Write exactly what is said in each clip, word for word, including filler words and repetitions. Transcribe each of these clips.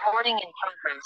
Recording in progress.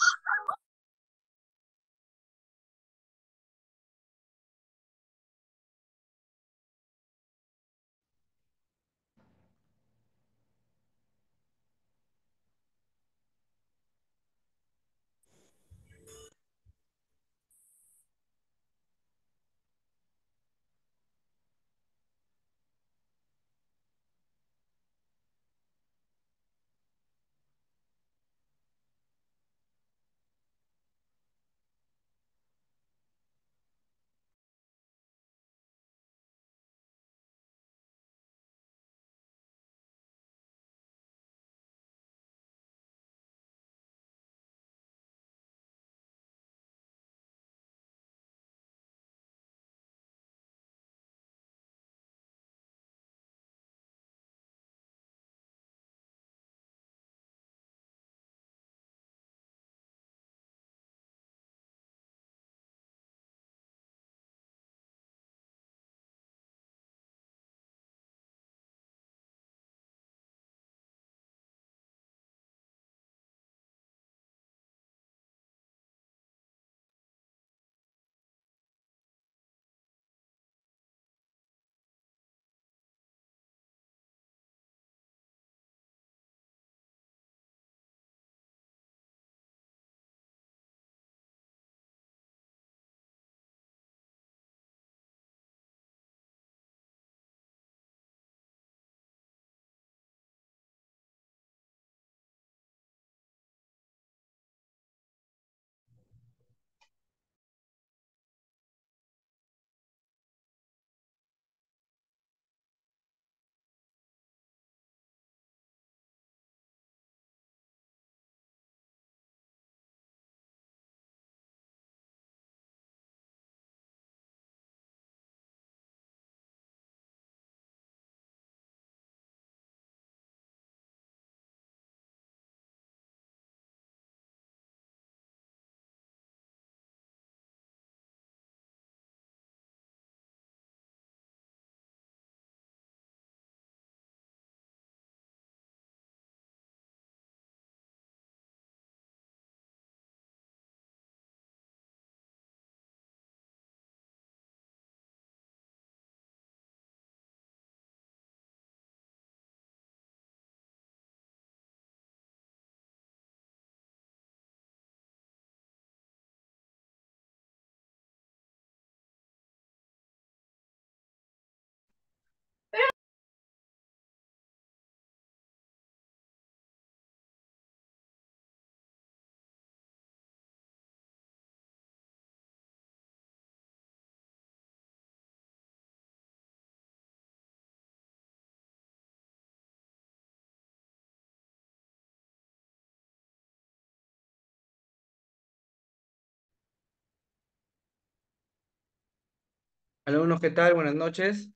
Alumnos, ¿qué tal? Buenas noches.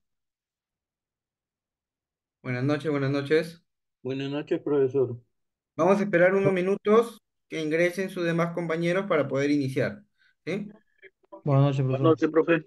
Buenas noches, buenas noches. Buenas noches, profesor. Vamos a esperar unos minutos que ingresen sus demás compañeros para poder iniciar. ¿Sí? Buenas noches, Buenas profesor. noches, profe.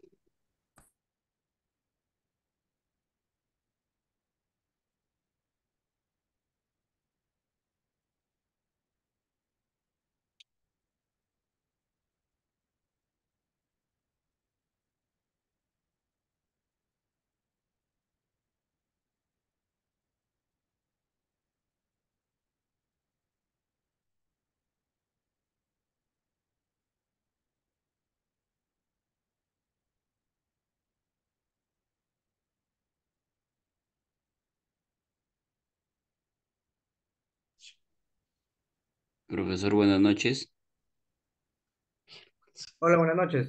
Profesor, buenas noches. Hola, buenas noches.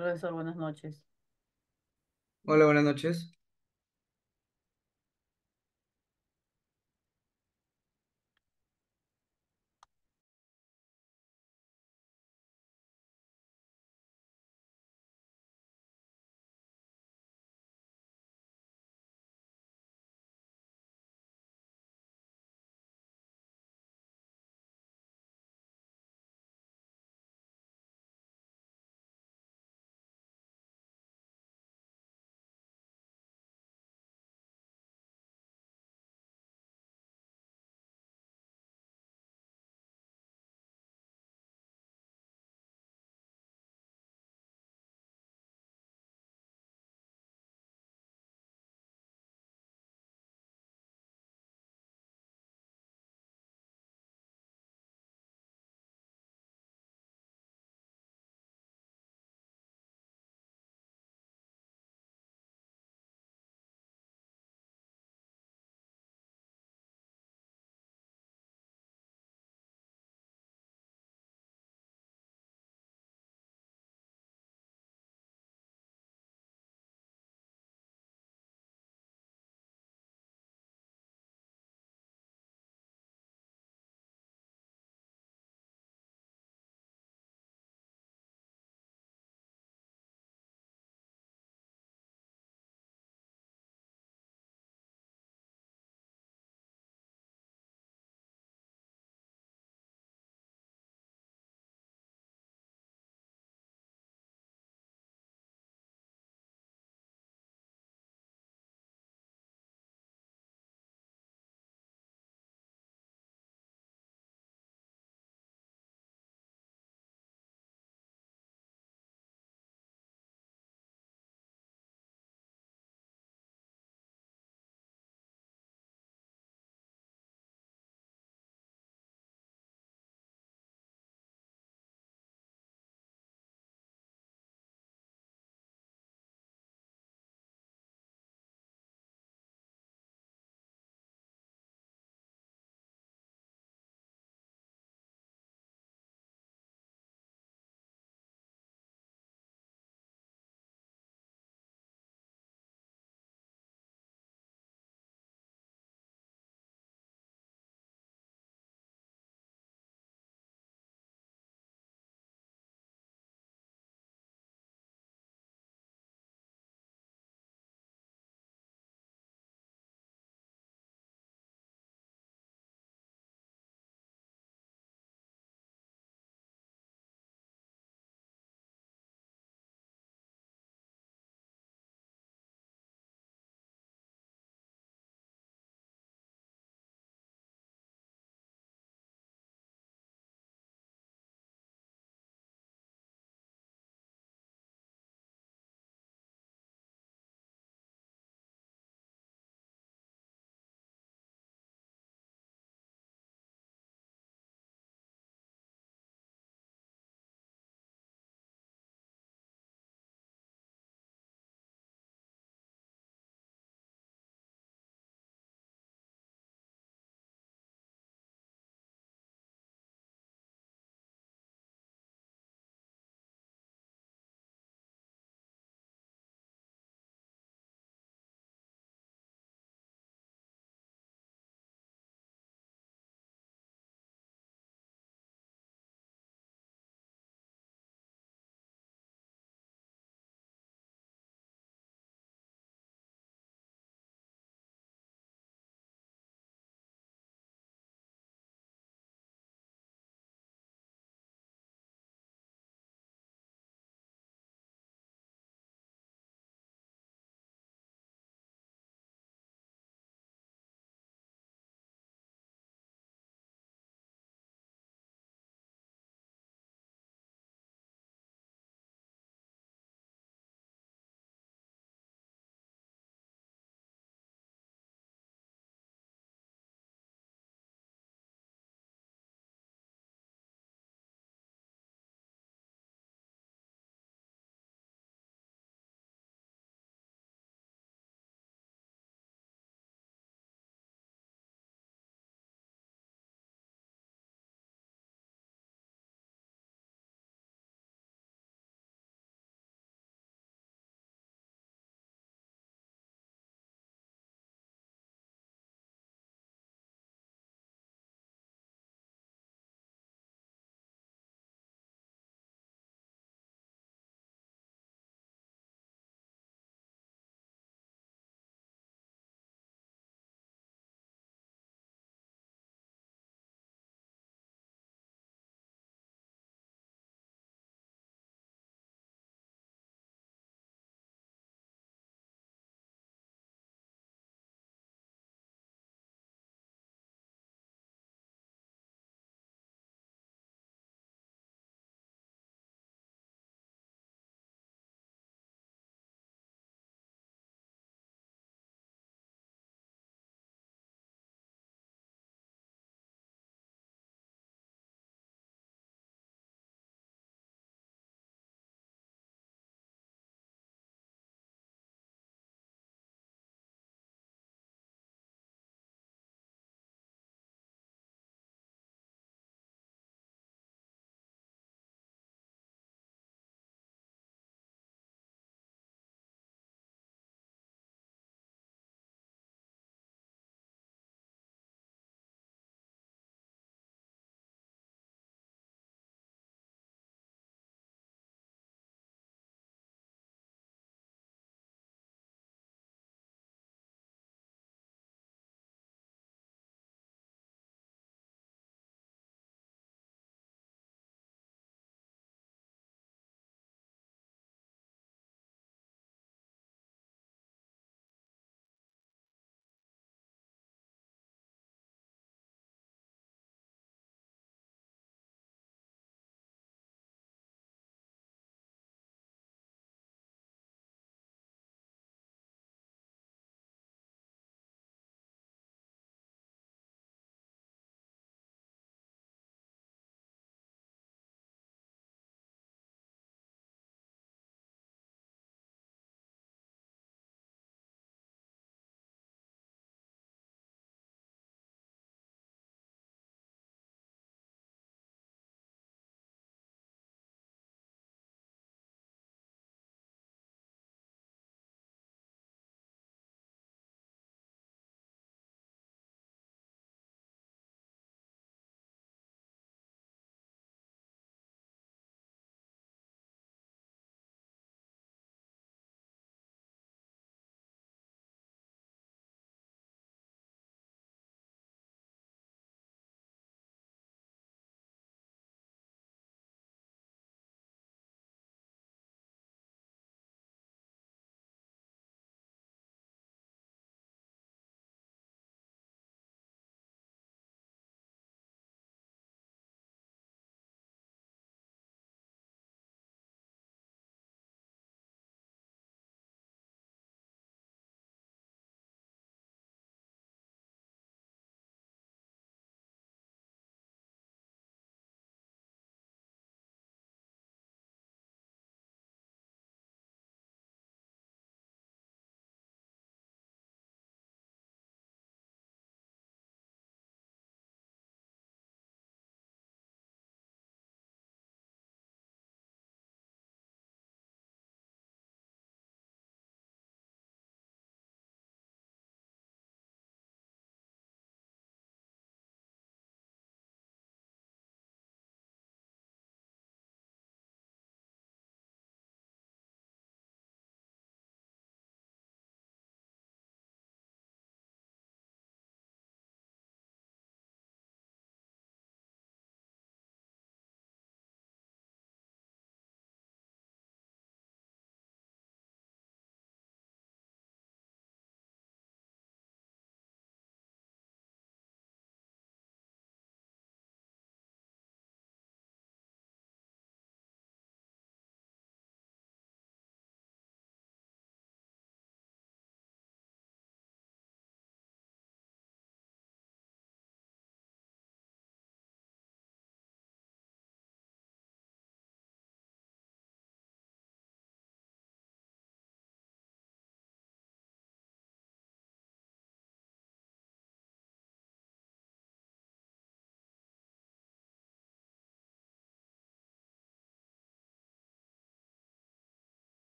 Profesor, buenas noches. Hola, buenas noches.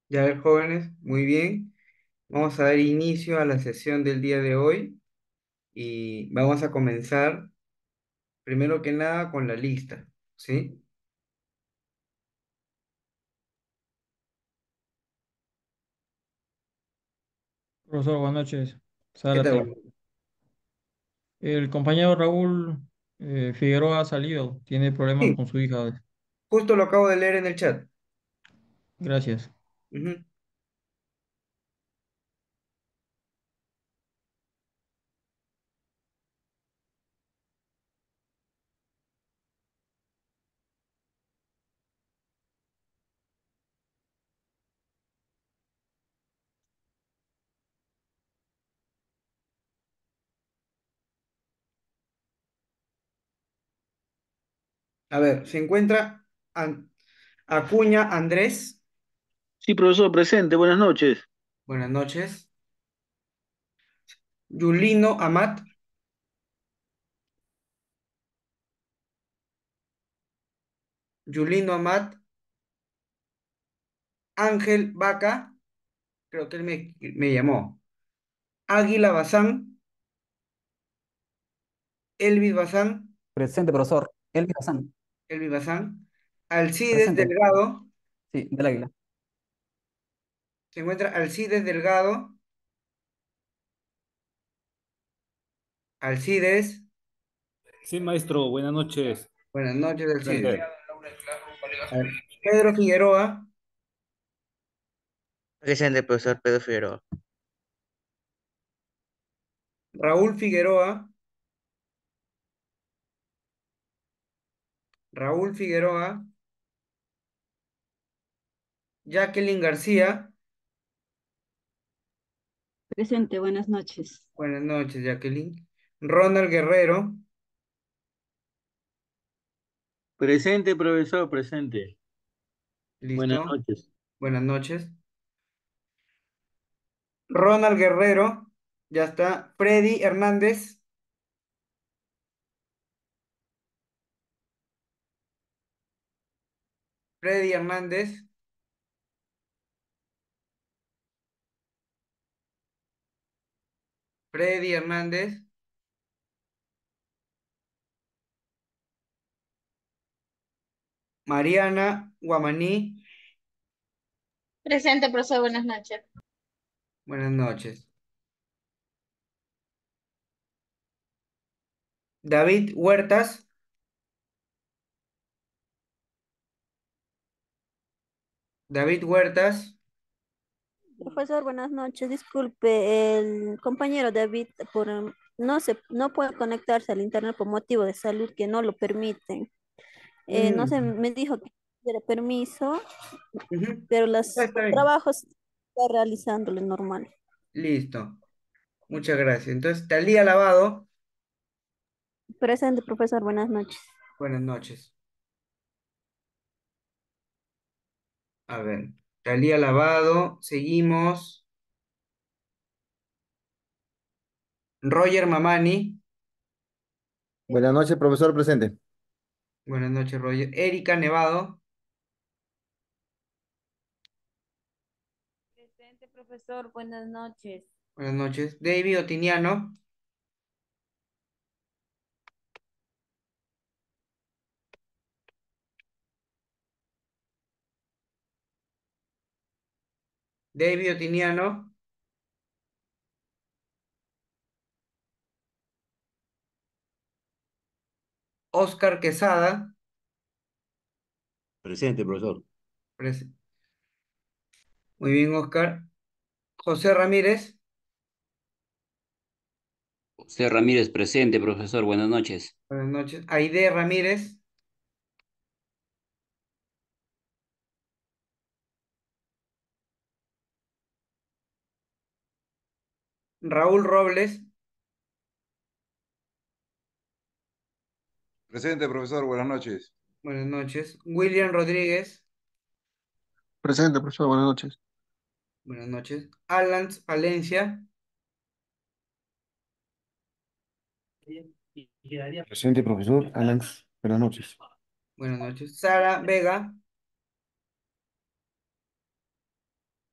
Ya ver, jóvenes, muy bien. Vamos a dar inicio a la sesión del día de hoy y vamos a comenzar primero que nada con la lista, ¿sí? Profesor, buenas noches. ¿Qué tal? Zárate. El compañero Raúl eh, Figueroa ha salido, tiene problemas Sí, con su hija. justo lo acabo de leer en el chat. Gracias. Ujú. A ver, se encuentra An- Acuña Andrés. Sí, profesor, presente, buenas noches. Buenas noches. Yulino Amat. Yulino Amat. Ángel Vaca. Creo que él me, me llamó. Águila Bazán. Elvis Bazán. Presente, profesor. Elvis Hassan. Elvis Bazán. Alcides Presente. Delgado. Sí, del águila. Se encuentra Alcides Delgado. Alcides. Sí, maestro, buenas noches. Buenas noches, Alcides. Presente. A ver, Pedro Figueroa. Presente, profesor Pedro Figueroa. Raúl Figueroa. Raúl Figueroa. Jacqueline García. Presente, buenas noches. Buenas noches, Jacqueline. Ronald Guerrero. Presente, profesor, presente. Buenas Listo. noches. Buenas noches. Ronald Guerrero. Ya está. Freddy Hernández. Freddy Hernández. Freddy Hernández. Mariana Guamaní. Presente, profesor, buenas noches. Buenas noches. David Huertas. David Huertas. Profesor, buenas noches. Disculpe, el compañero David por, em, no se, no puede conectarse al internet por motivo de salud que no lo permiten. Eh, no sé, Mm, me dijo que quiere permiso, ujú. pero Ah, los está bien. trabajos está realizándolo normal. Listo. Muchas gracias. Entonces, Talía Lavado. Presente, profesor, buenas noches. Buenas noches. A ver, Talía Lavado. Seguimos. Roger Mamani. Buenas noches, profesor presente. Buenas noches, Roger. Erika Nevado. Presente, profesor, buenas noches. Buenas noches. David Otiniano. David Otiniano. Oscar Quesada. Presente, profesor. Pres- Muy bien, Oscar. José Ramírez. José Ramírez, presente, profesor. Buenas noches. Buenas noches. Aide Ramírez. Raúl Robles. Presente, profesor, buenas noches. Buenas noches. William Rodríguez. Presente, profesor, buenas noches. Buenas noches. Alan Palencia. Presente, profesor. Alan, buenas noches. Buenas noches. Sara Vega.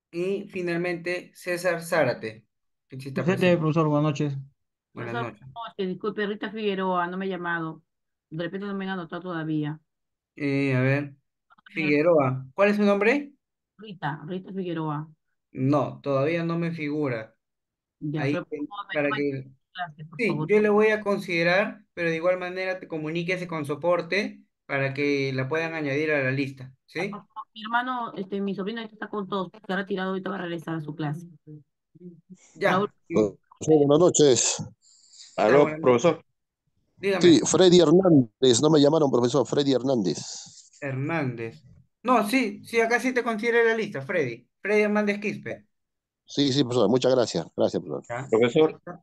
Y finalmente César Zárate, que sí está Presente, presente. profesor, buenas noches. Buenas Profesor, noches. no, este, disculpe, Rita Figueroa no me ha llamado. De repente no me han anotado todavía. Eh, a ver, Figueroa. ¿Cuál es su nombre? Rita, Rita Figueroa. No, todavía no me figura. Ya, Ahí, pero por eh, favor, me para toma en que... clase, por Sí, favor. yo le voy a considerar, pero de igual manera te comuníquese con soporte para que la puedan añadir a la lista, Ya, por ¿sí? favor. Mi hermano, este, mi sobrino ahorita está con todos, se ha retirado, ahorita va a regresar a su clase. Raúl, Ya. Eh, buenas noches. ¿Qué tal? Aló, Buenas noches. profesor. Sí, Dígame, Freddy Hernández, no me llamaron, profesor, Freddy Hernández. Hernández. No, sí, sí, acá sí te consideré la lista, Freddy. Freddy Hernández Quispe. Sí, sí, profesor, muchas gracias. Gracias, profesor. ¿Ya? Profesor, ¿Listo?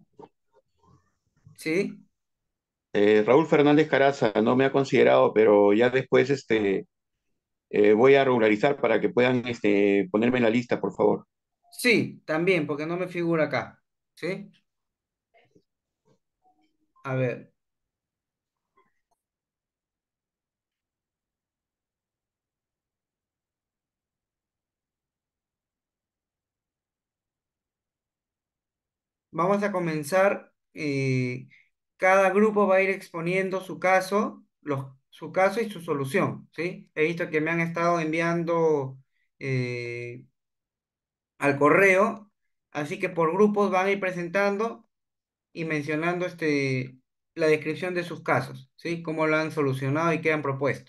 ¿Sí? eh, Raúl Fernández Caraza no me ha considerado, pero ya después este, eh, voy a regularizar para que puedan este, ponerme en la lista, por favor. Sí, también, porque no me figura acá. ¿Sí? A ver, vamos a comenzar. eh, cada grupo va a ir exponiendo su caso, los, su caso y su solución, ¿sí? He visto que me han estado enviando eh, al correo, así que por grupos van a ir presentando y mencionando este, la descripción de sus casos, ¿sí? Cómo lo han solucionado y qué han propuesto.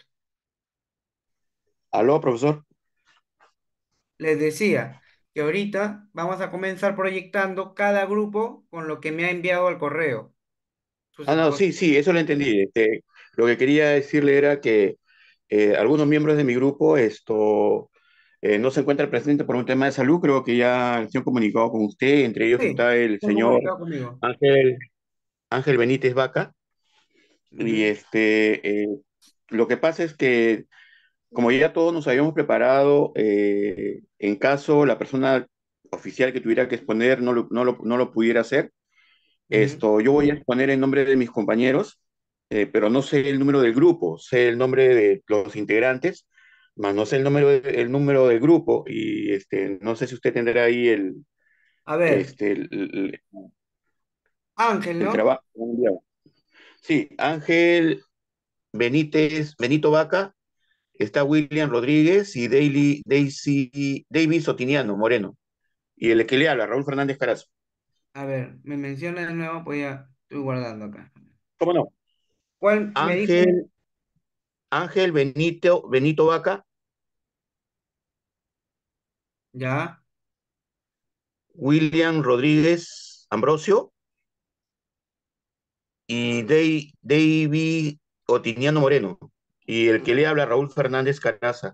Aló, profesor. Les decía que ahorita vamos a comenzar proyectando cada grupo con lo que me ha enviado al correo. Sus Ah, no, expo- sí, sí, eso lo entendí. Este, lo que quería decirle era que eh, algunos miembros de mi grupo esto, eh, no se encuentran presentes por un tema de salud. Creo que ya se han comunicado con usted. Entre ellos Sí, está el se han señor comunicado conmigo. Ángel, Ángel Benítez Vaca. Y Ujú, este, eh, lo que pasa es que, como ya todos nos habíamos preparado, eh, en caso la persona oficial que tuviera que exponer no lo, no lo, no lo pudiera hacer, ujú. esto, yo voy a exponer en nombre de mis compañeros, eh, pero no sé el número del grupo, sé el nombre de los integrantes, más no sé el número, de- el número del grupo, y este, no sé si usted tendrá ahí el, A ver, este, el, el- Ángel, el ¿no? trabajo que me han enviado. Sí, Ángel Benítez, Benito Vaca, está William Rodríguez y Daily, Daisy, David Sotiniano Moreno, y el que le habla, Raúl Fernández Carazo. A ver, me menciona de nuevo, pues ya estoy guardando acá. ¿Cómo no? ¿Cuál me dijo? Ángel, Ángel Benito, Benito Vaca, Ya, William Rodríguez Ambrosio y Dei- David Otiniano Moreno. Y el que le habla, Raúl Fernández Caraza.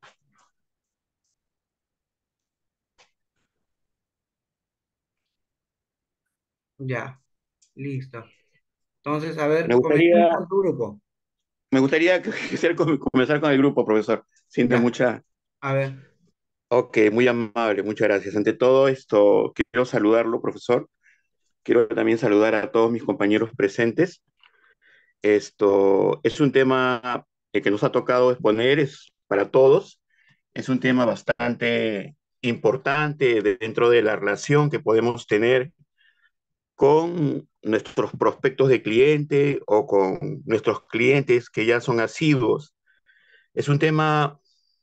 ya, listo. Entonces, a Me ver, comencemos gustaría, con tu grupo. me gustaría que- que comenzar con el grupo, profesor, sin de Ya, mucha... a ver, Ok, muy amable, muchas gracias. Ante todo esto, quiero saludarlo, profesor. Quiero también saludar a todos mis compañeros presentes. Esto es un tema eh, que nos ha tocado exponer, es para todos. Es un tema bastante importante de- dentro de la relación que podemos tener con nuestros prospectos de cliente o con nuestros clientes que ya son asiduos. Es un tema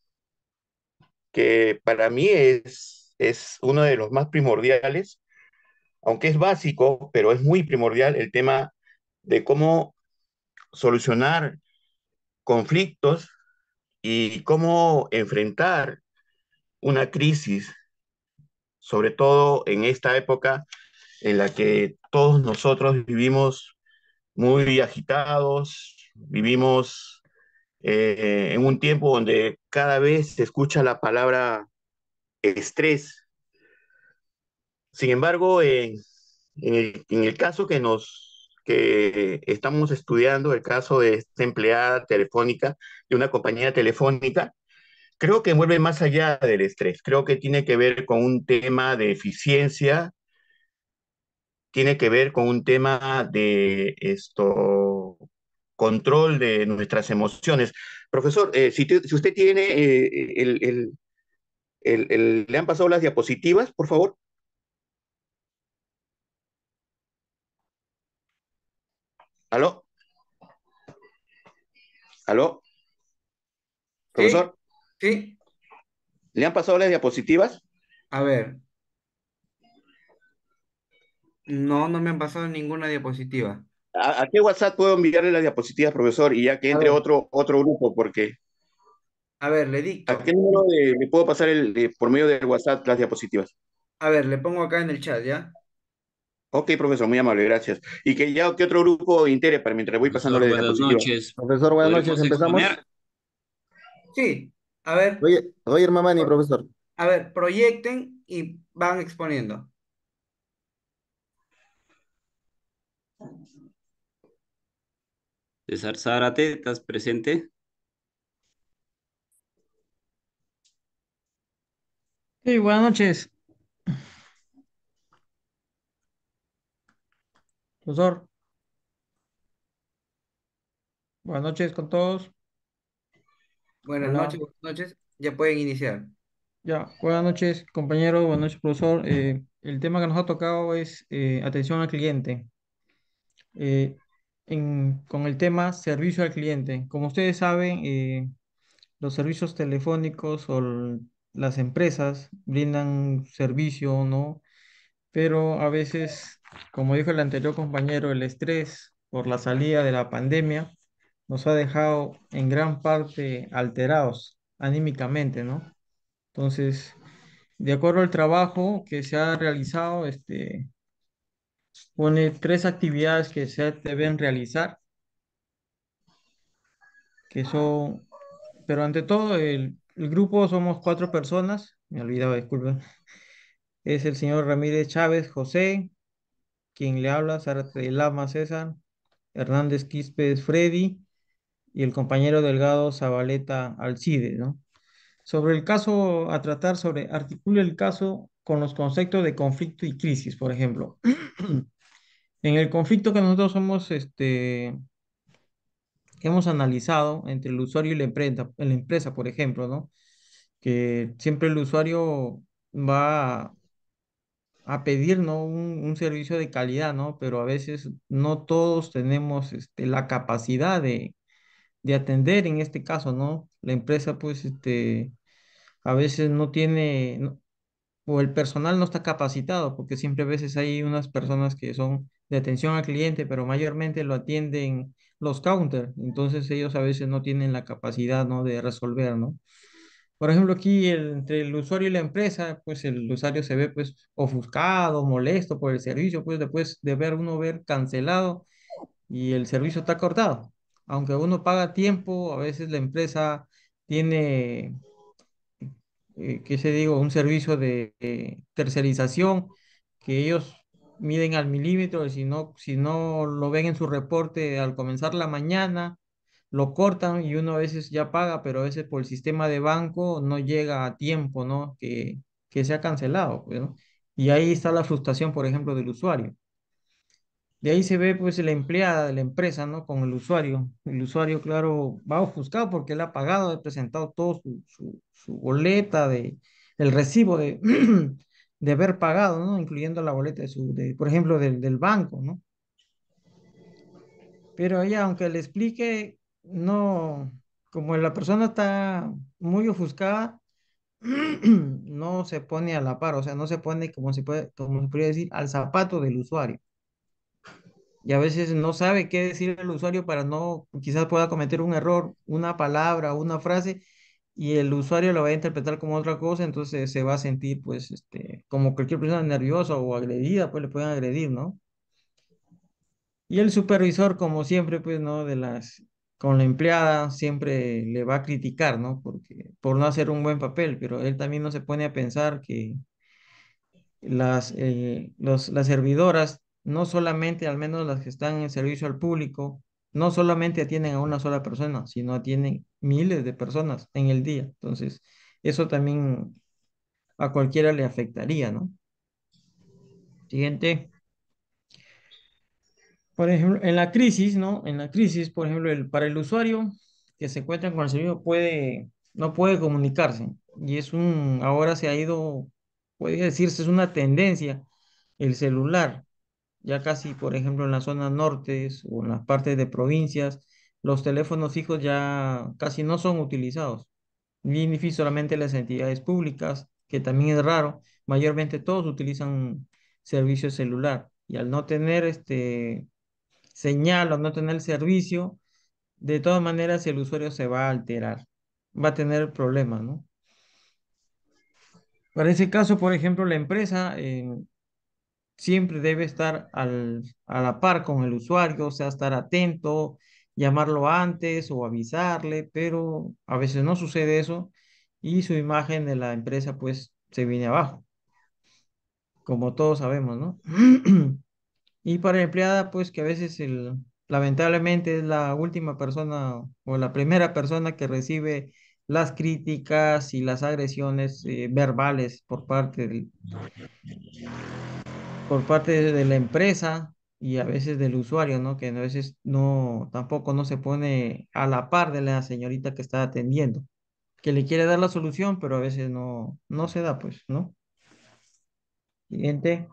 que para mí es, es uno de los más primordiales, aunque es básico, pero es muy primordial el tema de cómo solucionar conflictos y cómo enfrentar una crisis, sobre todo en esta época en la que todos nosotros vivimos muy agitados, vivimos eh, en un tiempo donde cada vez se escucha la palabra estrés. Sin embargo, en, en el, en el caso que nos que estamos estudiando, el caso de esta empleada telefónica de una compañía telefónica, creo que mueve más allá del estrés. Creo que tiene que ver con un tema de eficiencia, tiene que ver con un tema de esto, control de nuestras emociones. Profesor, eh, si, te- si usted tiene eh, el, el- El- el- ¿le han pasado las diapositivas, por favor? ¿Aló? ¿Aló? Sí, ¿Profesor? sí. ¿Le han pasado las diapositivas? A ver, no, no me han pasado ninguna diapositiva. ¿A, a qué WhatsApp puedo enviarle las diapositivas, profesor? Y ya que A entre ver, otro, otro grupo, porque a ver, le ¿a dicto. qué número de- le puedo pasar el, de- por medio del WhatsApp las diapositivas? A ver, le pongo acá en el chat, ¿ya? Ok, profesor, muy amable, gracias. Y que ya que otro grupo integre para mientras voy Profesor, pasándole las buenas diapositivas. noches. Profesor, buenas noches. ¿Podremos ¿Empezamos? exponer? Sí. A ver, Oye, Roger Mamani, profesor. a ver, proyecten y van exponiendo. César Zárate, ¿estás presente? Sí, buenas noches, profesor. Buenas noches con todos. Buenas Hola. noches, buenas noches. Ya pueden iniciar. Ya, buenas noches, compañero. Buenas noches, profesor. Eh, el tema que nos ha tocado es eh, atención al cliente. Eh, en- con el tema servicio al cliente. Como ustedes saben, eh, los servicios telefónicos o l- las empresas brindan servicio, ¿no? Pero a veces, como dijo el anterior compañero, el estrés por la salida de la pandemia nos ha dejado en gran parte alterados anímicamente, ¿no? Entonces, de acuerdo al trabajo que se ha realizado, este, pone tres actividades que se deben realizar, que son, pero ante todo, el, el grupo somos cuatro personas, me olvidaba, disculpen, es el señor Ramírez Chávez José, quien le habla, Zárate de Lama César, Hernández Quispe Freddy y el compañero Delgado Zabaleta Alcide, ¿no? Sobre el caso a tratar, sobre articula el caso con los conceptos de conflicto y crisis, por ejemplo. En el conflicto que nosotros somos, este, hemos analizado entre el usuario y la empresa, la empresa, por ejemplo, ¿no? Que siempre el usuario va a pedir, ¿no? Un, un servicio de calidad, ¿no? Pero a veces no todos tenemos, este, la capacidad de, de atender en este caso, ¿no? La empresa, pues, este, a veces no tiene, no- o el personal no está capacitado, porque siempre a veces hay unas personas que son de atención al cliente, pero mayormente lo atienden los counter, entonces ellos a veces no tienen la capacidad, ¿no? De resolver, ¿no? Por ejemplo, aquí el- entre el usuario y la empresa, pues el usuario se ve pues ofuscado, molesto por el servicio, pues después de ver uno ver cancelado y el servicio está cortado. Aunque uno paga tiempo, a veces la empresa tiene, eh, qué se digo, un servicio de eh, tercerización que ellos miden al milímetro y si no, si no lo ven en su reporte al comenzar la mañana, lo cortan y uno a veces ya paga, pero a veces por el sistema de banco no llega a tiempo, ¿no? Que, que se ha cancelado, pues, ¿no? Y ahí está la frustración, por ejemplo, del usuario. De ahí se ve pues la empleada de la empresa, ¿no? Con el usuario. El usuario, claro, va ofuscado porque él ha pagado, ha presentado todo su, su, su boleta de, el recibo de, de haber pagado, ¿no? Incluyendo la boleta de su, de, por ejemplo, del, del banco, ¿no? Pero ella, aunque le explique, no, como la persona está muy ofuscada, no se pone a la par, o sea, no se pone, como se puede, como se podría decir, al zapato del usuario. Y a veces no sabe qué decir el usuario para no, quizás pueda cometer un error, una palabra, una frase, y el usuario lo va a interpretar como otra cosa, entonces se va a sentir, pues, este, como cualquier persona nerviosa o agredida, pues le pueden agredir, ¿no? Y el supervisor, como siempre, pues, ¿no? De las, con la empleada, siempre le va a criticar, ¿no? Porque, por no hacer un buen papel, pero él también no se pone a pensar que las, eh, los, las servidoras, no solamente, al menos las que están en servicio al público, no solamente atienden a una sola persona, sino atienden miles de personas en el día. Entonces, eso también a cualquiera le afectaría, ¿no? Siguiente. Por ejemplo, en la crisis, ¿no? En la crisis, por ejemplo, el, para el usuario que se encuentra con el servicio puede, no puede comunicarse. y es un, ahora se ha ido, puede decirse, es una tendencia, el celular. Ya casi, por ejemplo, en las zonas nortes o en las partes de provincias, los teléfonos fijos ya casi no son utilizados. Ni ni solamente las entidades públicas, que también es raro, mayormente todos utilizan servicio celular. Y al no tener este señal o no tener el servicio, de todas maneras el usuario se va a alterar, va a tener problemas, ¿no? Para ese caso, por ejemplo, la empresa eh, siempre debe estar al, a la par con el usuario, o sea, estar atento, llamarlo antes o avisarle, pero a veces no sucede eso y su imagen de la empresa pues se viene abajo, como todos sabemos, ¿no? Y para la empleada pues que a veces el, lamentablemente es la última persona o la primera persona que recibe las críticas y las agresiones eh, verbales por parte del, por parte de, de la empresa y a veces del usuario, ¿no? Que a veces no, tampoco no se pone a la par de la señorita que está atendiendo, que le quiere dar la solución, pero a veces no, no se da, pues, ¿no? Siguiente.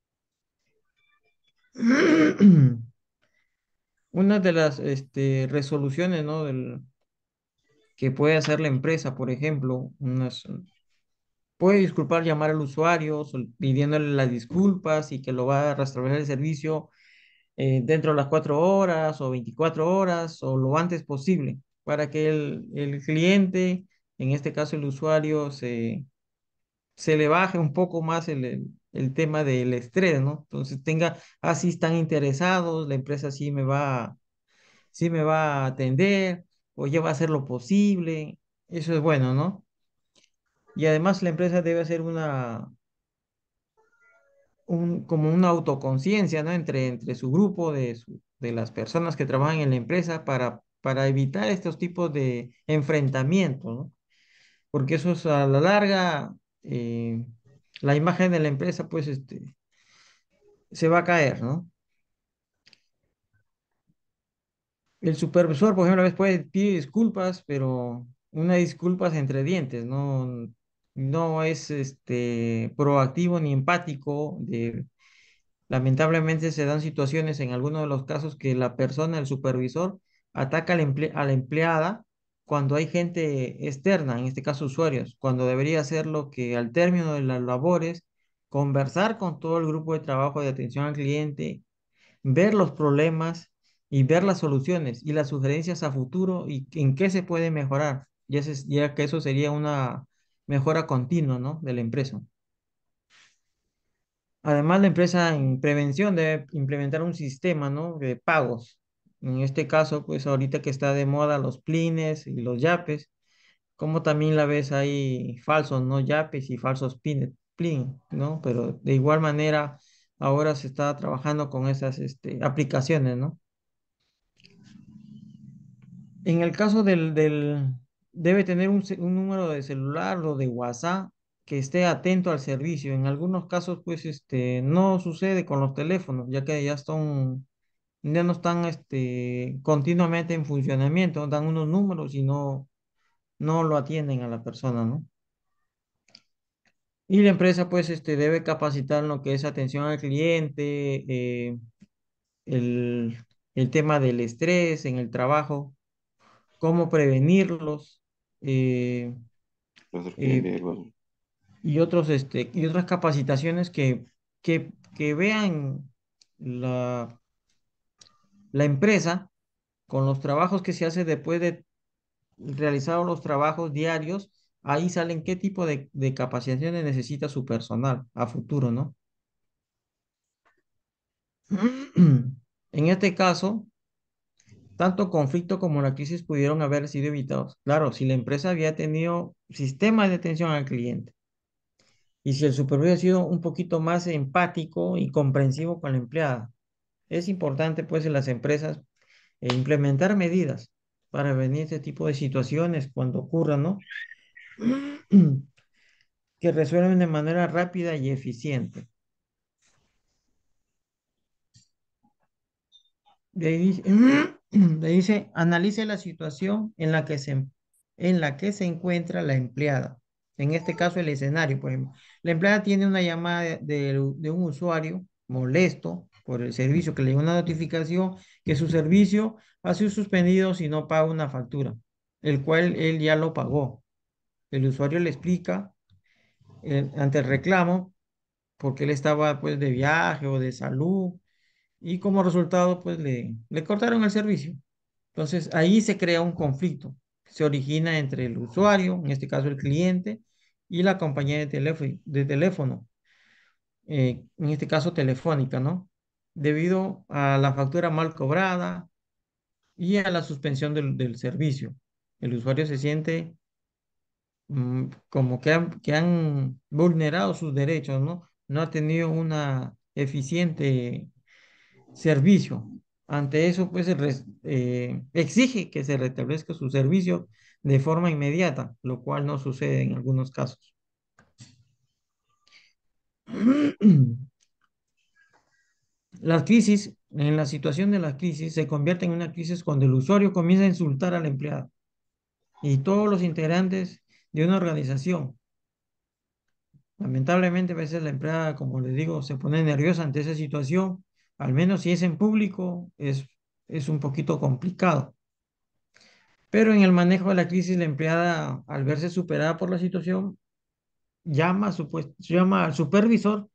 Una de las este, resoluciones, ¿no? Del, que puede hacer la empresa, por ejemplo, unas, puede disculpar, llamar al usuario sol- pidiéndole las disculpas y que lo va a restablecer el servicio eh, dentro de las cuatro horas o veinticuatro horas o lo antes posible para que el, el cliente, en este caso el usuario, se, se le baje un poco más el, el, el tema del estrés, ¿no? Entonces tenga, así están interesados, la empresa sí me va, sí me va a atender o ya va a hacer lo posible, eso es bueno, ¿no? Y además la empresa debe hacer una, un, como una autoconciencia, ¿no? Entre, entre su grupo de, su- de las personas que trabajan en la empresa para, para evitar estos tipos de enfrentamientos, ¿no? Porque eso es a la larga, eh, la imagen de la empresa, pues, este, se va a caer, ¿no? El supervisor, por ejemplo, a veces puede pedir disculpas, pero una disculpas entre dientes, no, no es este, proactivo ni empático de. Lamentablemente se dan situaciones en algunos de los casos que la persona, el supervisor, ataca al emple- a la empleada cuando hay gente externa, en este caso usuarios, cuando debería hacerlo que al término de las labores, conversar con todo el grupo de trabajo de atención al cliente, ver los problemas y ver las soluciones y las sugerencias a futuro y en qué se puede mejorar, ya, se- ya que eso sería una mejora continua, ¿no? De la empresa. Además, la empresa en prevención debe implementar un sistema, ¿no? De pagos. En este caso, pues ahorita que está de moda los plines y los yapes, como también la ves ahí falsos, ¿no? Yapes y falsos pine- plin, ¿no? Pero de igual manera, ahora se está trabajando con esas este, aplicaciones, ¿no? En el caso del, del debe tener un, ce- un número de celular o de WhatsApp que esté atento al servicio. En algunos casos, pues, este, no sucede con los teléfonos, ya que ya están, ya no están, este, continuamente en funcionamiento, dan unos números y no, no lo atienden a la persona, ¿no? Y la empresa, pues, este, debe capacitar en lo que es atención al cliente, eh, el, el tema del estrés en el trabajo, cómo prevenirlos. eh, eh, y otros, este, y otras capacitaciones que, que, que vean la, la empresa con los trabajos que se hace después de realizados los trabajos diarios, ahí salen qué tipo de, de capacitaciones necesita su personal a futuro, ¿no? En este caso, tanto conflicto como la crisis pudieron haber sido evitados. Claro, si la empresa había tenido sistemas de atención al cliente y si el supervisor ha sido un poquito más empático y comprensivo con la empleada. Es importante, pues, en las empresas eh, implementar medidas para prevenir este tipo de situaciones cuando ocurran, ¿no? Que resuelven de manera rápida y eficiente. De ahí dice, de ahí dice, analice la situación en la que se, en la que se encuentra la empleada. En este caso, el escenario, por ejemplo. La empleada tiene una llamada de, de- de un usuario molesto por el servicio, que le llega una notificación que su servicio ha sido suspendido si no paga una factura, el cual él ya lo pagó. El usuario le explica eh, ante el reclamo porque él estaba pues de viaje o de salud y como resultado pues le, le cortaron el servicio. Entonces ahí se crea un conflicto. Se origina entre el usuario, en este caso el cliente, y la compañía de teléfono, de teléfono eh, en este caso telefónica, ¿no? Debido a la factura mal cobrada y a la suspensión del, del servicio. El usuario se siente mm, como que han, que han vulnerado sus derechos, ¿no? No ha tenido una eficiente servicio. Ante eso, pues, se res- eh, exige que se restablezca su servicio de forma inmediata, lo cual no sucede en algunos casos. La crisis, en la situación de la crisis, se convierte en una crisis cuando el usuario comienza a insultar al empleado y todos los integrantes de una organización. Lamentablemente, a veces la empleada, como les digo, se pone nerviosa ante esa situación, al menos si es en público, es, es un poquito complicado. Pero en el manejo de la crisis, la empleada, al verse superada por la situación, llama, a su pues- llama al supervisor,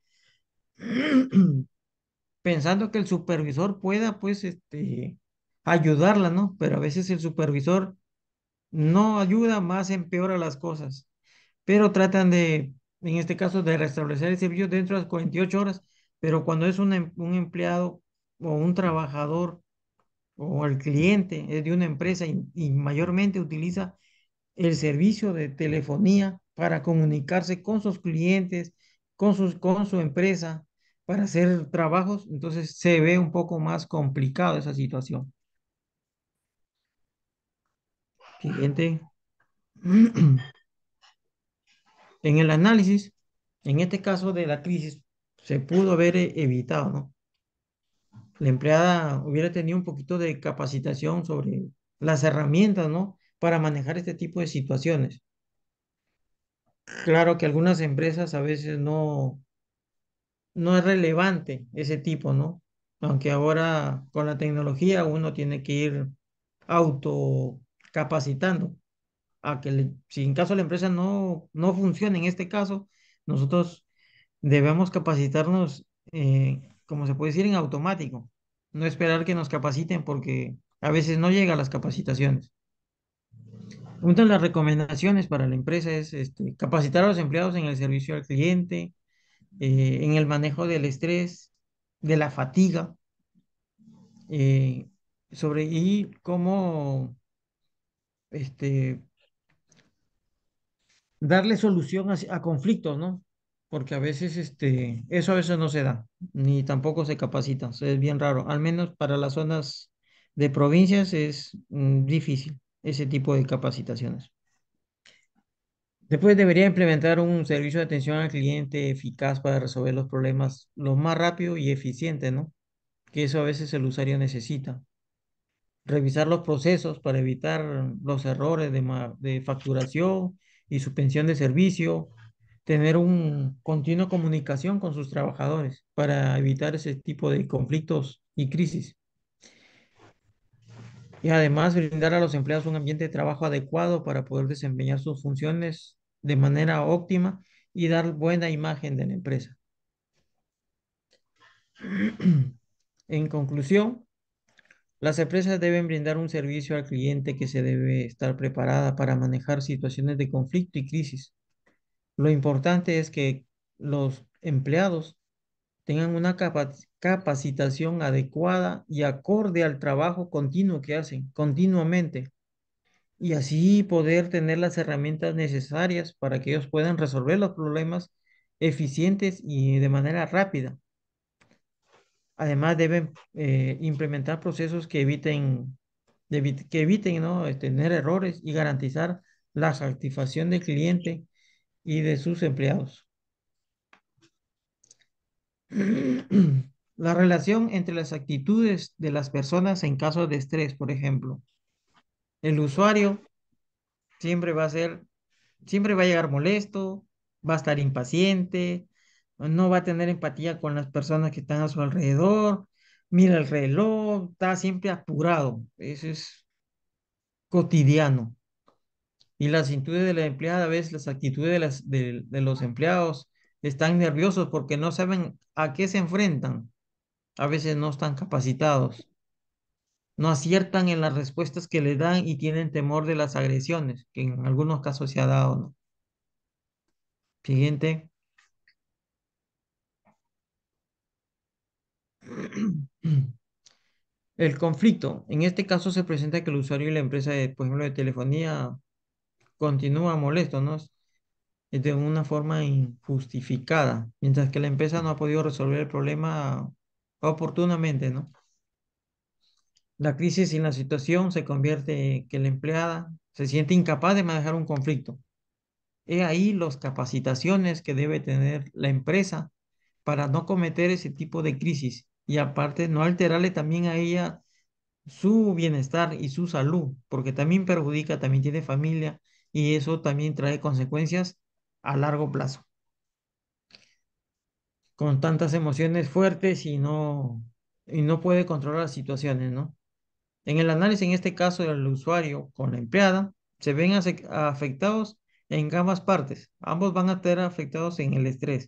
pensando que el supervisor pueda, pues, este, ayudarla, ¿no? Pero a veces el supervisor no ayuda, más empeora las cosas. Pero tratan de, en este caso, de restablecer el servicio dentro de las cuarenta y ocho horas, pero cuando es un, em- un empleado o un trabajador o el cliente es de una empresa y, y mayormente utiliza el servicio de telefonía para comunicarse con sus clientes, con sus, con su empresa, para hacer trabajos, entonces se ve un poco más complicado esa situación. Siguiente. En el análisis, en este caso de la crisis, se pudo haber eh, evitado, ¿no? La empleada hubiera tenido un poquito de capacitación sobre las herramientas, ¿no? Para manejar este tipo de situaciones. Claro que algunas empresas a veces no, no es relevante ese tipo, ¿no? Aunque ahora con la tecnología uno tiene que ir autocapacitando a que le- si en caso la empresa no, no funciona en este caso, nosotros debemos capacitarnos, eh, como se puede decir, en automático. No esperar que nos capaciten porque a veces no llegan las capacitaciones. Una de las recomendaciones para la empresa es este, capacitar a los empleados en el servicio al cliente, eh, en el manejo del estrés, de la fatiga, eh, sobre y cómo este, darle solución a, a conflictos, ¿no? Porque a veces este, eso a veces no se da, ni tampoco se capacita, o sea, es bien raro, al menos para las zonas de provincias es mm, difícil ese tipo de capacitaciones. Después debería implementar un servicio de atención al cliente eficaz para resolver los problemas lo más rápido y eficiente, ¿no? Que eso a veces el usuario necesita. Revisar los procesos para evitar los errores de, ma- de facturación y suspensión de servicio, tener un continuo comunicación con sus trabajadores para evitar ese tipo de conflictos y crisis. Y además brindar a los empleados un ambiente de trabajo adecuado para poder desempeñar sus funciones de manera óptima y dar buena imagen de la empresa. En conclusión, las empresas deben brindar un servicio al cliente que se debe estar preparada para manejar situaciones de conflicto y crisis. Lo importante es que los empleados tengan una capa- capacitación adecuada y acorde al trabajo continuo que hacen continuamente y así poder tener las herramientas necesarias para que ellos puedan resolver los problemas eficientes y de manera rápida. Además, deben eh, implementar procesos que eviten, de evi- que eviten, ¿no? eh, tener errores y garantizar la satisfacción del cliente y de sus empleados. La relación entre las actitudes de las personas en caso de estrés, por ejemplo. El usuario siempre va a ser Siempre va a llegar molesto, va a estar impaciente, no va a tener empatía con las personas que están a su alrededor, mira el reloj, está siempre apurado. Eso es cotidiano. Y las actitudes de la empleada, a veces las actitudes de, las, de, de los empleados están nerviosos porque no saben a qué se enfrentan. A veces no están capacitados, no aciertan en las respuestas que le dan y tienen temor de las agresiones, que en algunos casos se ha dado, ¿no? Siguiente. El conflicto. En este caso se presenta que el usuario y la empresa, de, por ejemplo, de telefonía continúa molesto, ¿no? Es de una forma injustificada, mientras que la empresa no ha podido resolver el problema oportunamente, ¿no? La crisis en la situación se convierte en que la empleada se siente incapaz de manejar un conflicto. He ahí las capacitaciones que debe tener la empresa para no cometer ese tipo de crisis y aparte no alterarle también a ella su bienestar y su salud, porque también perjudica, también tiene familia y eso también trae consecuencias a largo plazo, con tantas emociones fuertes y no, y no puede controlar las situaciones, ¿no? En el análisis, en este caso del usuario con la empleada, se ven ase- afectados en ambas partes. Ambos van a estar afectados en el estrés.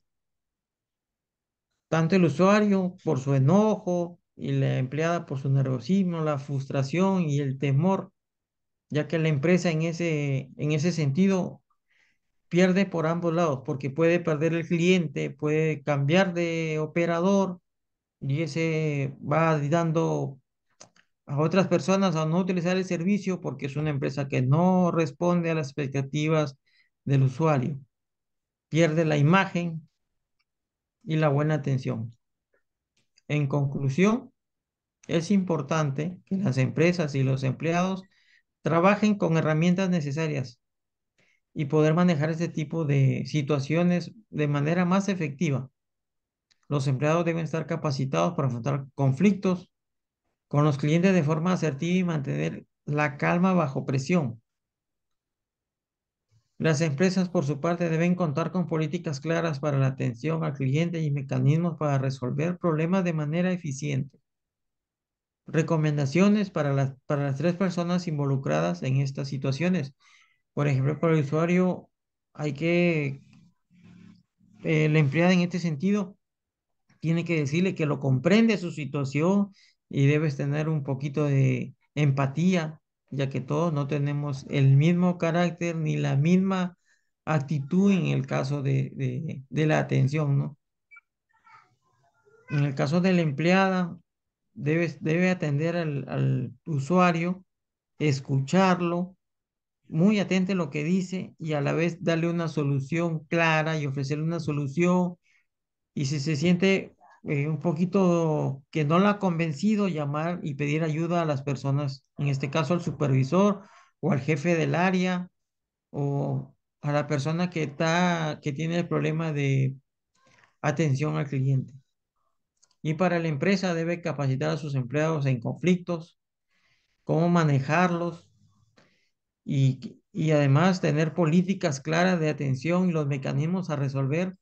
Tanto el usuario por su enojo y la empleada por su nerviosismo, la frustración y el temor, ya que la empresa en ese, en ese sentido pierde por ambos lados, porque puede perder el cliente, puede cambiar de operador y ese va dando a otras personas a no utilizar el servicio porque es una empresa que no responde a las expectativas del usuario. Pierde la imagen y la buena atención. En conclusión, es importante que las empresas y los empleados trabajen con herramientas necesarias y poder manejar este tipo de situaciones de manera más efectiva. Los empleados deben estar capacitados para afrontar conflictos con los clientes de forma asertiva y mantener la calma bajo presión. Las empresas, por su parte, deben contar con políticas claras para la atención al cliente y mecanismos para resolver problemas de manera eficiente. Recomendaciones para las, para las tres personas involucradas en estas situaciones. Por ejemplo, para el usuario, hay que, eh, la empleada en este sentido, tiene que decirle que lo comprende su situación y debes tener un poquito de empatía, ya que todos no tenemos el mismo carácter ni la misma actitud en el caso de, de, de la atención, ¿no? En el caso de la empleada, debes, debe atender al, al usuario, escucharlo, muy atento a lo que dice y a la vez darle una solución clara y ofrecerle una solución. Y si se siente eh, un poquito que no la ha convencido, llamar y pedir ayuda a las personas, en este caso al supervisor o al jefe del área o a la persona que está, que tiene el problema de atención al cliente. Y para la empresa debe capacitar a sus empleados en conflictos, cómo manejarlos y, y además tener políticas claras de atención y los mecanismos a resolver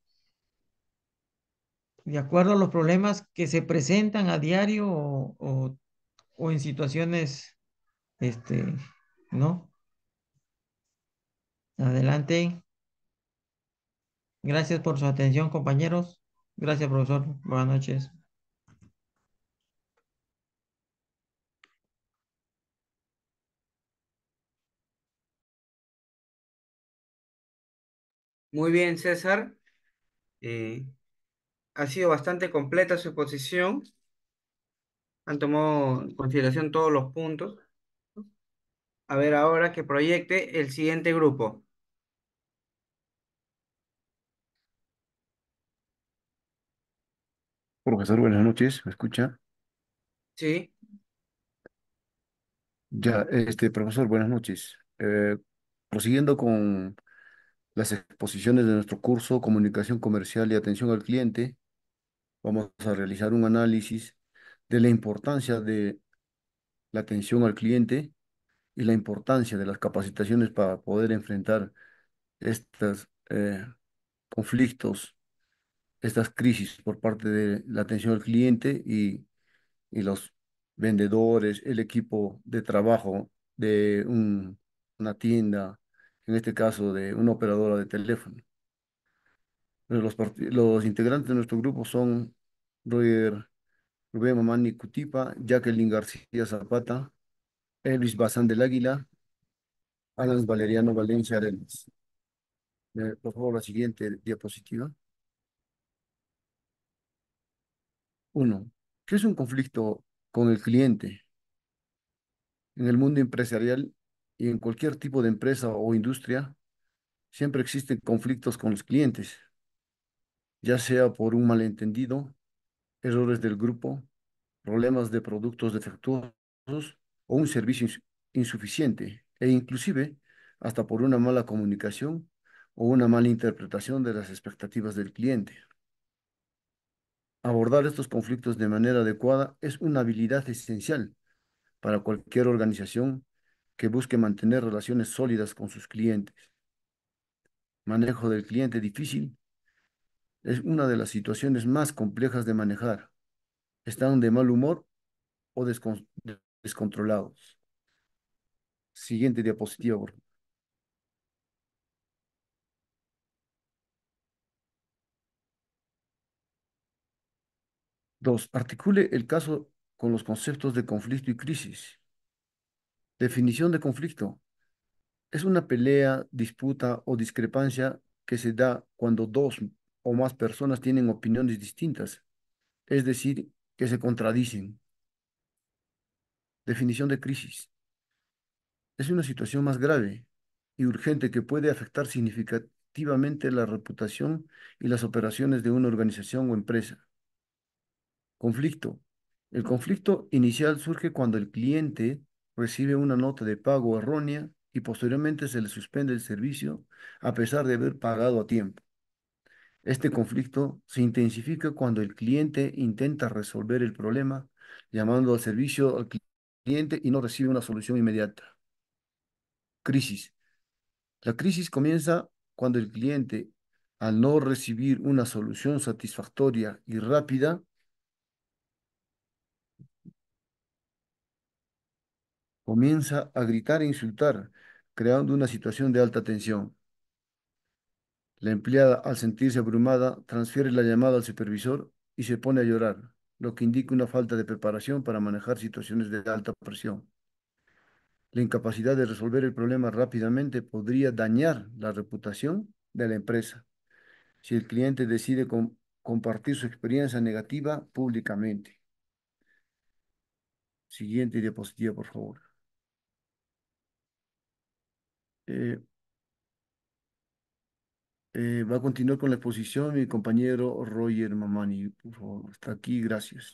de acuerdo a los problemas que se presentan a diario o, o- o en situaciones, este, ¿no? Adelante. Gracias por su atención, compañeros. Gracias, profesor. Buenas noches. Muy bien, César. Eh, ha sido bastante completa su exposición. Han tomado en consideración todos los puntos. A ver ahora que proyecte el siguiente grupo. Profesor, buenas noches, ¿me escucha? Sí. Ya, este, profesor, buenas noches. Eh, prosiguiendo con las exposiciones de nuestro curso Comunicación Comercial y Atención al Cliente, vamos a realizar un análisis de la importancia de la atención al cliente y la importancia de las capacitaciones para poder enfrentar estos eh, conflictos, estas crisis por parte de la atención al cliente y, y los vendedores, el equipo de trabajo de un- una tienda, en este caso de una operadora de teléfono. Pero Los, parti- los integrantes de nuestro grupo son Roger Rubén Mamani Cutipa, Jacqueline García Zapata, Elvis Bazán del Águila, Alan Valeriano Valencia Arenas. Eh, por favor, la siguiente diapositiva. Uno, ¿qué es un conflicto con el cliente? En el mundo empresarial y en cualquier tipo de empresa o industria, siempre existen conflictos con los clientes, ya sea por un malentendido, errores del grupo, problemas de productos defectuosos o un servicio ins- insuficiente, e inclusive hasta por una mala comunicación o una mala interpretación de las expectativas del cliente. Abordar estos conflictos de manera adecuada es una habilidad esencial para cualquier organización que busque mantener relaciones sólidas con sus clientes. Manejo del cliente difícil es una de las situaciones más complejas de manejar. Están de mal humor o descon- descontrolados. Siguiente diapositiva, por favor. Dos, articule el caso con los conceptos de conflicto y crisis. Definición de conflicto. Es una pelea, disputa o discrepancia que se da cuando dos o más personas tienen opiniones distintas, es decir, que se contradicen. Definición de crisis. Es una situación más grave y urgente que puede afectar significativamente la reputación y las operaciones de una organización o empresa. Conflicto. El conflicto inicial surge cuando el cliente recibe una nota de pago errónea y posteriormente se le suspende el servicio a pesar de haber pagado a tiempo. Este conflicto se intensifica cuando el cliente intenta resolver el problema llamando al servicio al cli- cliente y no recibe una solución inmediata. Crisis. La crisis comienza cuando el cliente, al no recibir una solución satisfactoria y rápida, comienza a gritar e insultar, creando una situación de alta tensión. La empleada, al sentirse abrumada, transfiere la llamada al supervisor y se pone a llorar, lo que indica una falta de preparación para manejar situaciones de alta presión. La incapacidad de resolver el problema rápidamente podría dañar la reputación de la empresa si el cliente decide com- compartir su experiencia negativa públicamente. Siguiente diapositiva, por favor. Eh, eh, va a continuar con la exposición mi compañero Roger Mamani. Por favor, hasta aquí, gracias.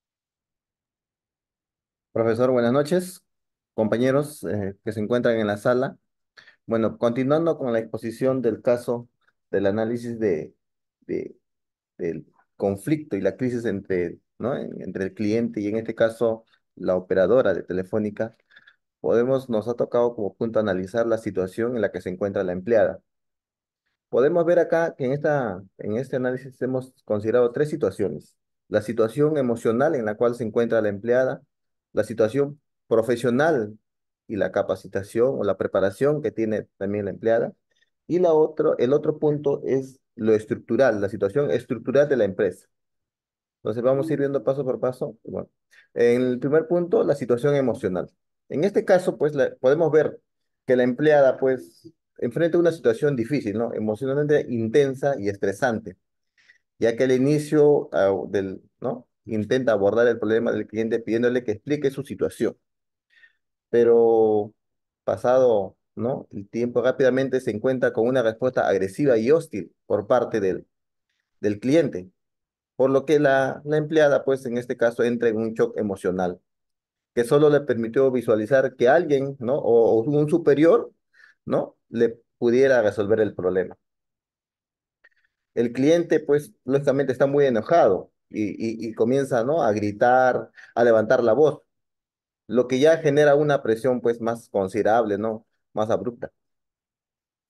Profesor, buenas noches. Compañeros eh, que se encuentran en la sala. Bueno, continuando con la exposición del caso del análisis de, de- del conflicto y la crisis entre, ¿no? en- entre el cliente y en este caso la operadora de Telefónica, podemos, nos ha tocado como punto analizar la situación en la que se encuentra la empleada. Podemos ver acá que en esta, en este análisis hemos considerado tres situaciones. La situación emocional en la cual se encuentra la empleada, la situación profesional y la capacitación o la preparación que tiene también la empleada, y la otro, el otro punto es lo estructural, la situación estructural de la empresa. Entonces vamos a ir viendo paso por paso. Bueno, en el primer punto, la situación emocional. En este caso, pues la- podemos ver que la empleada, pues, enfrenta una situación difícil, ¿no? Emocionalmente intensa y estresante, ya que al inicio ah, del, ¿no? Intenta abordar el problema del cliente pidiéndole que explique su situación, pero pasado, ¿no? El tiempo rápidamente se encuentra con una respuesta agresiva y hostil por parte del, del cliente, por lo que la, la empleada, pues en este caso, entra en un shock emocional, que solo le permitió visualizar que alguien, ¿no? O, o un superior, ¿no? Le pudiera resolver el problema. El cliente, pues, lógicamente está muy enojado y, y, y comienza, ¿no? A gritar, a levantar la voz, lo que ya genera una presión, pues, más considerable, ¿no? Más abrupta.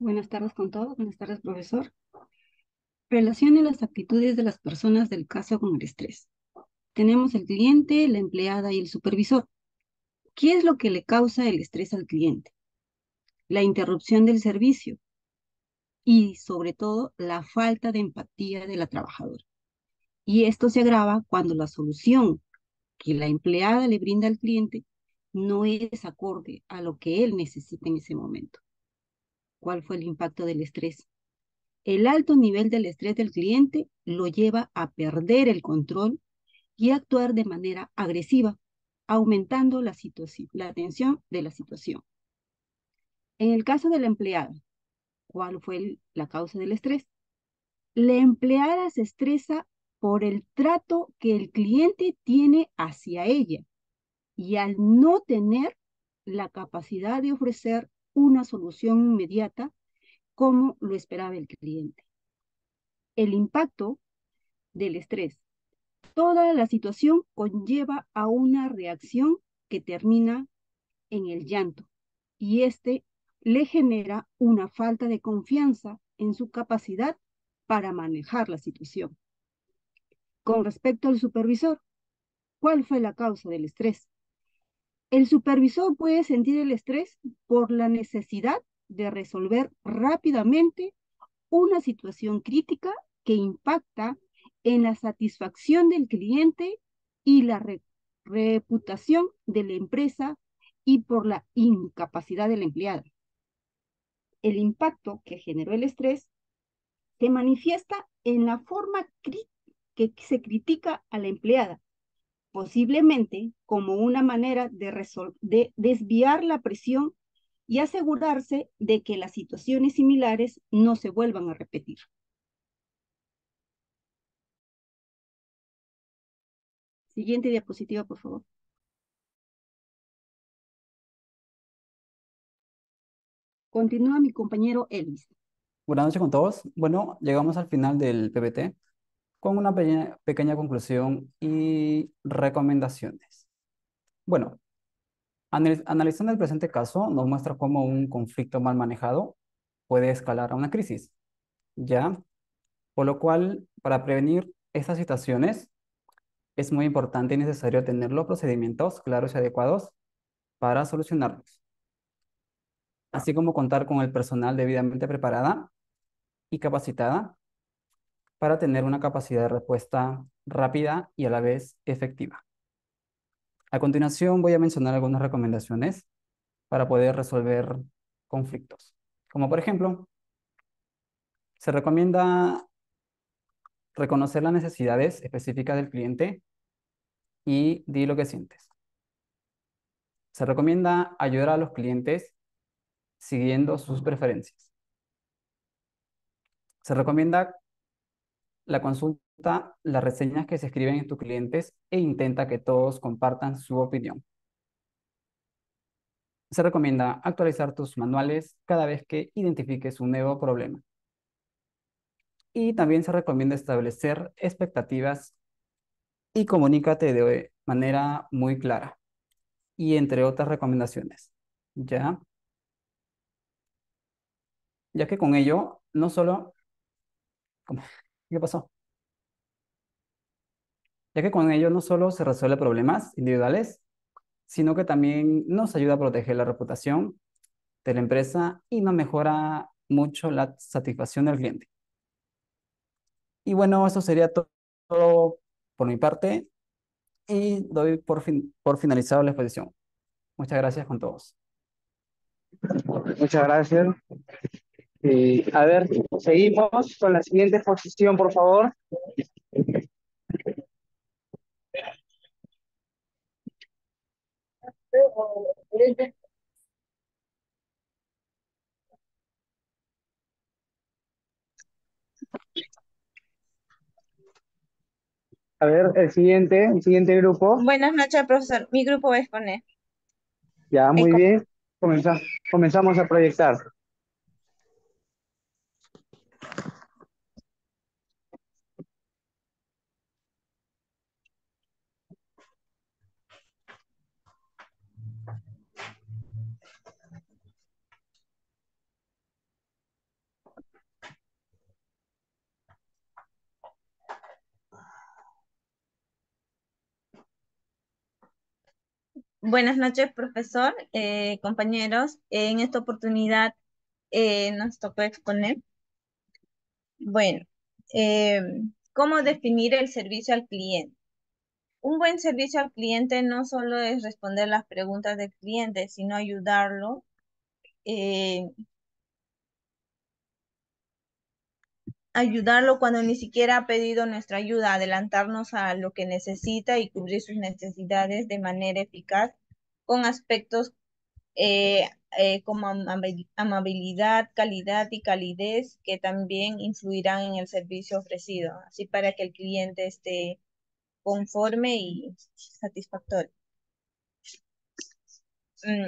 Buenas tardes con todos. Buenas tardes, profesor. Relacione las actitudes de las personas del caso con el estrés. Tenemos el cliente, la empleada y el supervisor. ¿Qué es lo que le causa el estrés al cliente? La interrupción del servicio y, sobre todo, la falta de empatía de la trabajadora. Y esto se agrava cuando la solución que la empleada le brinda al cliente no es acorde a lo que él necesita en ese momento. ¿Cuál fue el impacto del estrés? El alto nivel del estrés del cliente lo lleva a perder el control y actuar de manera agresiva, aumentando la, situación, la tensión de la situación. En el caso de la empleada, ¿cuál fue el, la causa del estrés? La empleada se estresa por el trato que el cliente tiene hacia ella y al no tener la capacidad de ofrecer una solución inmediata como lo esperaba el cliente. El impacto del estrés. Toda la situación conlleva a una reacción que termina en el llanto y este le genera una falta de confianza en su capacidad para manejar la situación. Con respecto al supervisor, ¿cuál fue la causa del estrés? El supervisor puede sentir el estrés por la necesidad de resolver rápidamente una situación crítica que impacta en la satisfacción del cliente y la re reputación de la empresa y por la incapacidad del empleado. El impacto que generó el estrés se manifiesta en la forma que se critica a la empleada, posiblemente como una manera de, de desviar la presión y asegurarse de que las situaciones similares no se vuelvan a repetir. Siguiente diapositiva, por favor. Continúa mi compañero Elvis. Buenas noches con todos. Bueno, llegamos al final del P P T con una pequeña, pequeña conclusión y recomendaciones. Bueno, analiz analizando el presente caso, nos muestra cómo un conflicto mal manejado puede escalar a una crisis, ¿ya? Por lo cual, para prevenir estas situaciones, es muy importante y necesario tener los procedimientos claros y adecuados para solucionarlos, así como contar con el personal debidamente preparada y capacitada para tener una capacidad de respuesta rápida y a la vez efectiva. A continuación voy a mencionar algunas recomendaciones para poder resolver conflictos. Como por ejemplo, se recomienda reconocer las necesidades específicas del cliente y di lo que sientes. Se recomienda ayudar a los clientes siguiendo sus preferencias. Se recomienda la consulta, las reseñas que se escriben en tus clientes e intenta que todos compartan su opinión. Se recomienda actualizar tus manuales cada vez que identifiques un nuevo problema. Y también se recomienda establecer expectativas y comunícate de manera muy clara. Y entre otras recomendaciones. ¿Ya? Ya que con ello, no solo... ¿Cómo? ¿Qué pasó? Ya que con ello no solo se resuelven problemas individuales, sino que también nos ayuda a proteger la reputación de la empresa y nos mejora mucho la satisfacción del cliente. Y bueno, eso sería to- todo por mi parte y doy por, fin, por finalizado la exposición. Muchas gracias con todos. Muchas gracias. Eh, a ver, seguimos con la siguiente exposición, por favor. A ver, el siguiente, el siguiente grupo. Buenas noches, profesor. Mi grupo va a exponer. Ya, muy Expo- bien. Comenzamos, comenzamos a proyectar. Buenas noches, profesor, eh, compañeros. En esta oportunidad eh, nos tocó exponer, bueno, eh, cómo definir el servicio al cliente. Un buen servicio al cliente no solo es responder las preguntas del cliente, sino ayudarlo, eh, ayudarlo cuando ni siquiera ha pedido nuestra ayuda, adelantarnos a lo que necesita y cubrir sus necesidades de manera eficaz con aspectos eh, eh, como amabil- amabilidad, calidad y calidez que también influirán en el servicio ofrecido, así para que el cliente esté conforme y satisfactorio. Mm,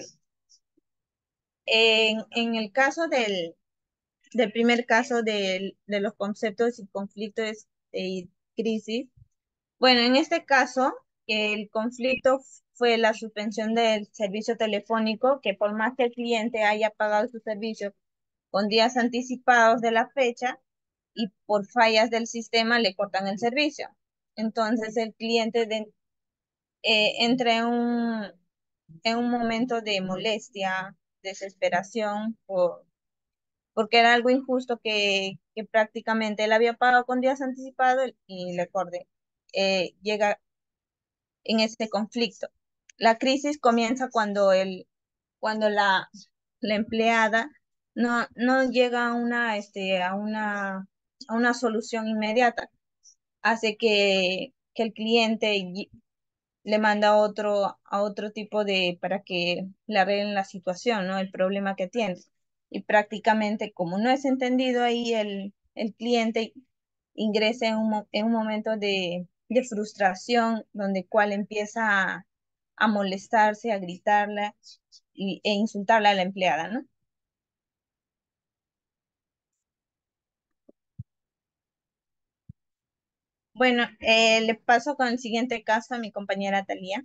En, en el caso del, del primer caso del- de los conceptos y conflictos y crisis, bueno, en este caso, el conflicto fue la suspensión del servicio telefónico, que por más que el cliente haya pagado su servicio con días anticipados de la fecha y por fallas del sistema le cortan el servicio. Entonces el cliente de- eh, entra en un, en un momento de molestia, desesperación, por, porque era algo injusto que, que prácticamente él había pagado con días anticipados y le corte. Eh, llega en este conflicto. La crisis comienza cuando, el, cuando la, la empleada no, no llega a una, este, a una, a una solución inmediata. Hace que, que el cliente y- le manda a otro, a otro tipo de, para que le arreglen la situación, ¿no? El problema que tiene. Y prácticamente, como no es entendido ahí, el, el cliente ingresa en un, mo- en un momento de, de frustración, donde cual empieza a, a molestarse, a gritarla y- e insultarla a la empleada, ¿no? Bueno, eh, le paso con el siguiente caso a mi compañera Talía.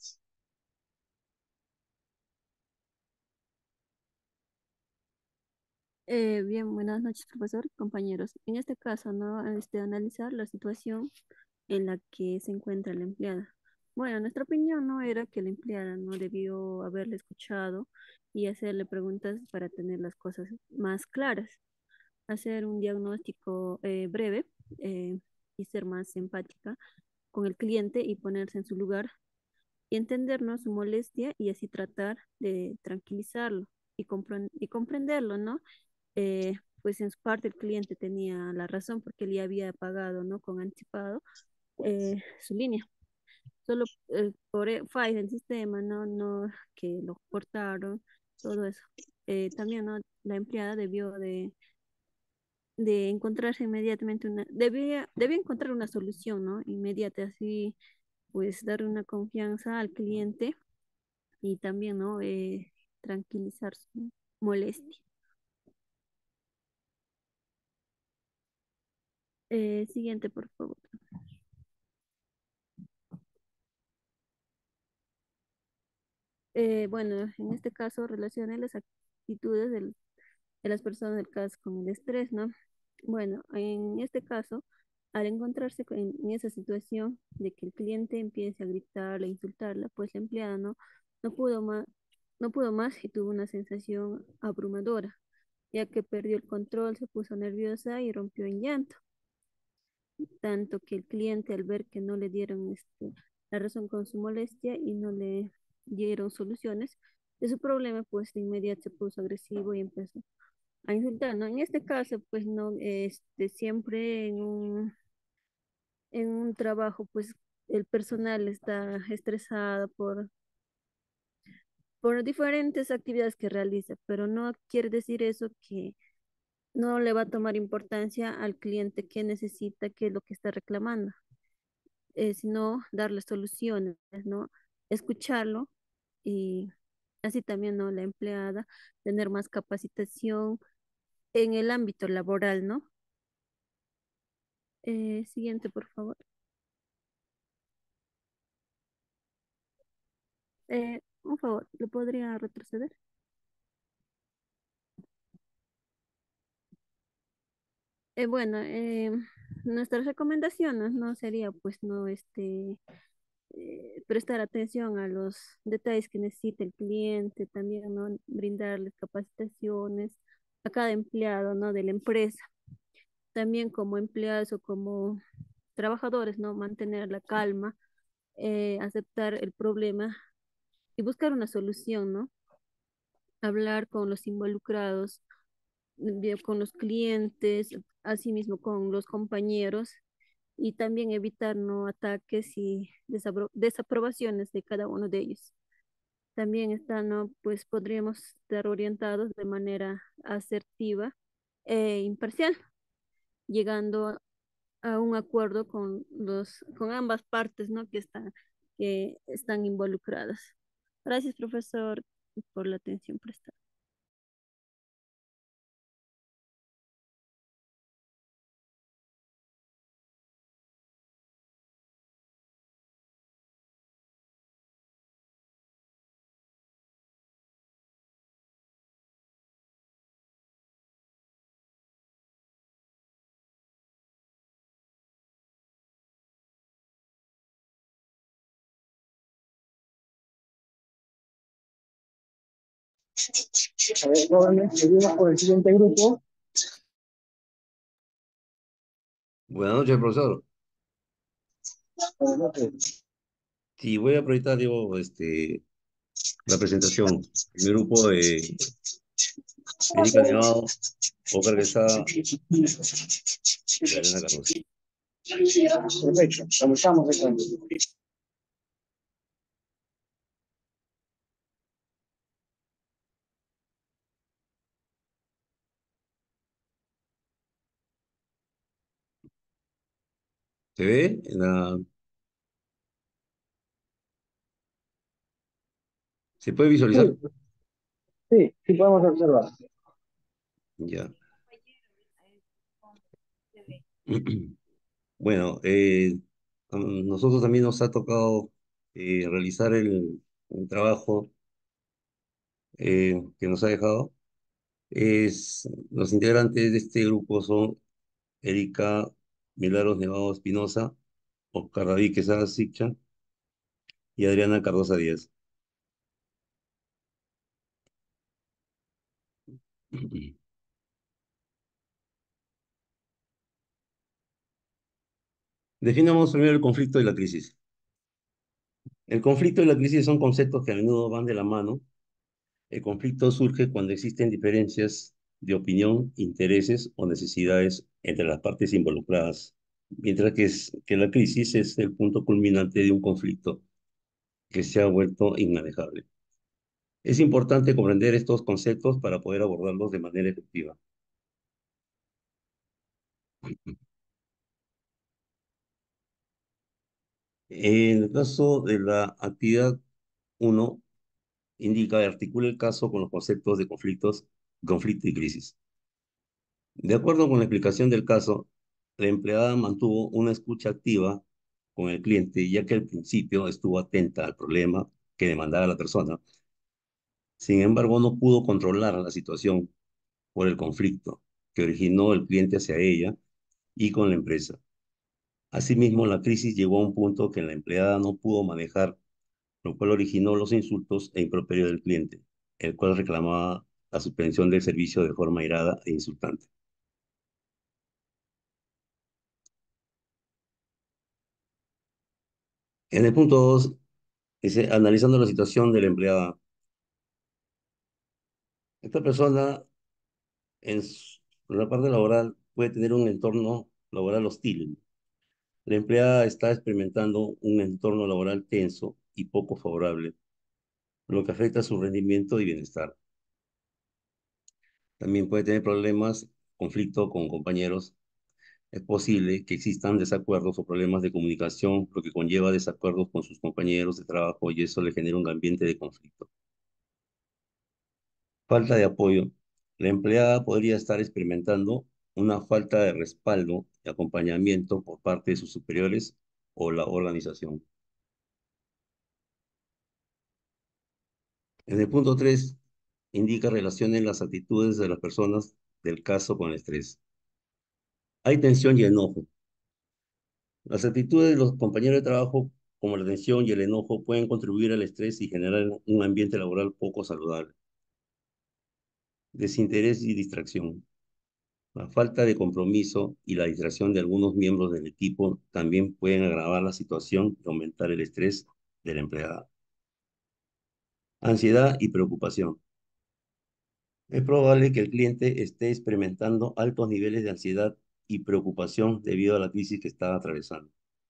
Eh, bien, buenas noches, profesor, compañeros. En este caso, ¿no? Este, analizar la situación en la que se encuentra la empleada. Bueno, nuestra opinión no era que la empleada no debió haberle escuchado y hacerle preguntas para tener las cosas más claras, hacer un diagnóstico eh, breve eh, y ser más empática con el cliente y ponerse en su lugar y entendernos su molestia y así tratar de tranquilizarlo y, compren- y comprenderlo, ¿no? Eh, pues en su parte el cliente tenía la razón porque él ya había pagado, ¿no? Con anticipado eh, su línea. Solo eh, por e- fallas del sistema, ¿no? No que lo cortaron, todo eso. Eh, también, ¿no? La empleada debió de, de encontrarse inmediatamente una, debía, debía encontrar una solución, ¿no? Inmediata, así pues dar una confianza al cliente y también, ¿no? Eh, tranquilizar su molestia. Eh, siguiente, por favor. Eh, bueno, en este caso relaciona las actitudes del- de las personas del caso con el estrés, ¿no? Bueno, en este caso, al encontrarse con- en esa situación de que el cliente empiece a gritarle, a insultarla, pues la empleada no, no pudo más, no pudo más y tuvo una sensación abrumadora, ya que perdió el control, se puso nerviosa y rompió en llanto. Tanto que el cliente al ver que no le dieron este, la razón con su molestia y no le dieron soluciones de su problema, pues de inmediato se puso agresivo y empezó a insultar, ¿no? En este caso, pues no, este, siempre en un, en un trabajo, pues el personal está estresado por, por diferentes actividades que realiza, pero no quiere decir eso que no le va a tomar importancia al cliente que necesita, qué es lo que está reclamando, eh, sino darle soluciones, ¿no? Escucharlo y así también, ¿no? La empleada, tener más capacitación en el ámbito laboral, ¿no? Eh, siguiente, por favor. Eh, un favor, ¿lo podría retroceder? Eh, bueno, eh, nuestras recomendaciones no sería, pues, no, este, eh, prestar atención a los detalles que necesita el cliente, también, ¿no? Brindarles capacitaciones a cada empleado, ¿no? De la empresa. También como empleados o como trabajadores, ¿no? Mantener la calma, eh, aceptar el problema y buscar una solución, ¿no? Hablar con los involucrados, de- con los clientes, asimismo con los compañeros y también evitar no ataques y desapro- desaprobaciones de cada uno de ellos. También están, ¿no? Pues podríamos estar orientados de manera asertiva e imparcial, llegando a un acuerdo con los, con ambas partes, ¿no? Que están, que están involucradas. Gracias, profesor, por la atención prestada. A ver, jóvenes, seguimos con el siguiente grupo. Buenas noches, profesor. Buenas noches. Sí, voy a proyectar, digo, este, la presentación. Mi grupo de Erika Nevado, Oscar Quesada y Elena Cardoso. Perfecto, comenzamos entonces. ¿Se ve? En la... ¿Se puede visualizar? Sí, sí, sí podemos observar. Ya. Bueno, eh, a nosotros también nos ha tocado eh, realizar el, el trabajo eh, que nos ha dejado. Es, los integrantes de este grupo son Erika Milagros Nevado Espinosa, Oscar David Quesada Siccha y Adriana Cardosa Díaz. Definamos primero el conflicto y la crisis. El conflicto y la crisis son conceptos que a menudo van de la mano. El conflicto surge cuando existen diferencias de opinión, intereses o necesidades entre las partes involucradas, mientras que, es, que la crisis es el punto culminante de un conflicto que se ha vuelto inmanejable. Es importante comprender estos conceptos para poder abordarlos de manera efectiva. En el caso de la actividad uno, indica y articula el caso con los conceptos de conflictos, conflicto y crisis. De acuerdo con la explicación del caso, la empleada mantuvo una escucha activa con el cliente, ya que al principio estuvo atenta al problema que demandaba la persona. Sin embargo, no pudo controlar la situación por el conflicto que originó el cliente hacia ella y con la empresa. Asimismo, la crisis llegó a un punto que la empleada no pudo manejar, lo cual originó los insultos e improperio del cliente, el cual reclamaba la suspensión del servicio de forma airada e insultante. En el punto dos, dice, analizando la situación de la empleada. Esta persona en su- en la parte laboral puede tener un entorno laboral hostil. La empleada está experimentando un entorno laboral tenso y poco favorable, lo que afecta su rendimiento y bienestar. También puede tener problemas, conflicto con compañeros. Es posible que existan desacuerdos o problemas de comunicación, lo que conlleva desacuerdos con sus compañeros de trabajo y eso le genera un ambiente de conflicto. Falta de apoyo. La empleada podría estar experimentando una falta de respaldo y acompañamiento por parte de sus superiores o la organización. En el punto tres, indica relación en las actitudes de las personas del caso con el estrés. Hay tensión y enojo. Las actitudes de los compañeros de trabajo como la tensión y el enojo pueden contribuir al estrés y generar un ambiente laboral poco saludable. Desinterés y distracción. La falta de compromiso y la distracción de algunos miembros del equipo también pueden agravar la situación y aumentar el estrés de la empleada. Ansiedad y preocupación. Es probable que el cliente esté experimentando altos niveles de ansiedad y preocupación debido a la crisis que está atravesando.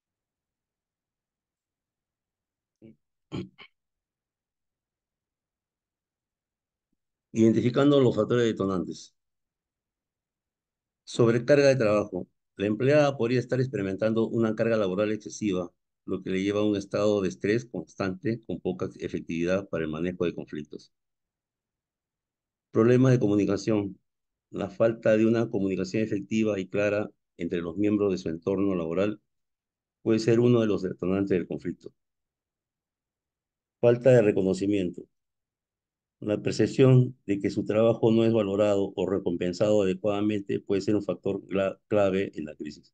Identificando los factores detonantes. Sobrecarga de trabajo. La empleada podría estar experimentando una carga laboral excesiva, lo que le lleva a un estado de estrés constante con poca efectividad para el manejo de conflictos. Problemas de comunicación. La falta de una comunicación efectiva y clara entre los miembros de su entorno laboral puede ser uno de los detonantes del conflicto. Falta de reconocimiento. La percepción de que su trabajo no es valorado o recompensado adecuadamente puede ser un factor clave en la crisis.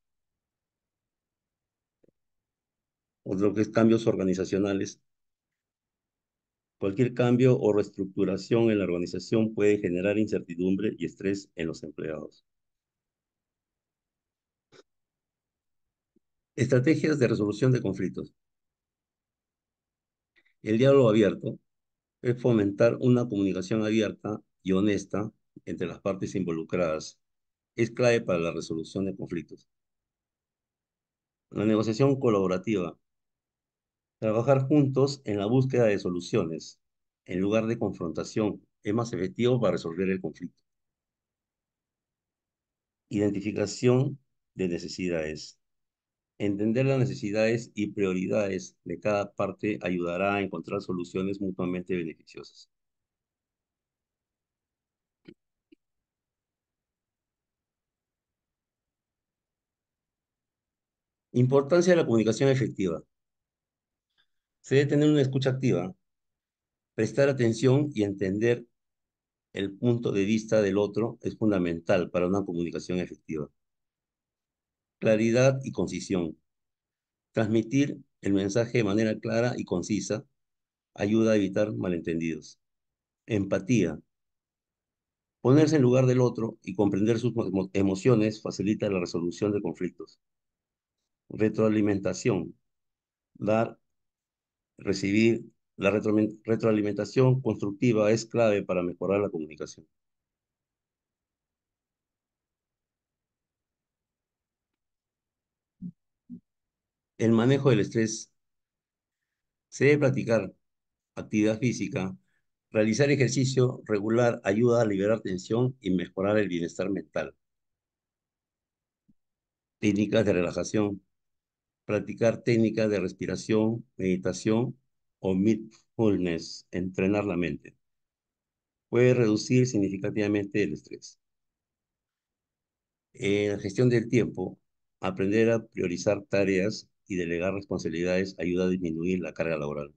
Otro que es cambios organizacionales. Cualquier cambio o reestructuración en la organización puede generar incertidumbre y estrés en los empleados. Estrategias de resolución de conflictos. El diálogo abierto es fomentar una comunicación abierta y honesta entre las partes involucradas. Es clave para la resolución de conflictos. La negociación colaborativa. Trabajar juntos en la búsqueda de soluciones, en lugar de confrontación, es más efectivo para resolver el conflicto. Identificación de necesidades. Entender las necesidades y prioridades de cada parte ayudará a encontrar soluciones mutuamente beneficiosas. Importancia de la comunicación efectiva. Se debe tener una escucha activa, prestar atención y entender el punto de vista del otro es fundamental para una comunicación efectiva. Claridad y concisión. Transmitir el mensaje de manera clara y concisa ayuda a evitar malentendidos. Empatía. Ponerse en lugar del otro y comprender sus emo- emociones facilita la resolución de conflictos. Retroalimentación. Dar, recibir. La retro- retroalimentación constructiva es clave para mejorar la comunicación. El manejo del estrés. Se debe practicar actividad física. Realizar ejercicio regular ayuda a liberar tensión y mejorar el bienestar mental. Técnicas de relajación. Practicar técnicas de respiración, meditación o mindfulness, entrenar la mente. Puede reducir significativamente el estrés. En la gestión del tiempo, aprender a priorizar tareas y delegar responsabilidades ayuda a disminuir la carga laboral.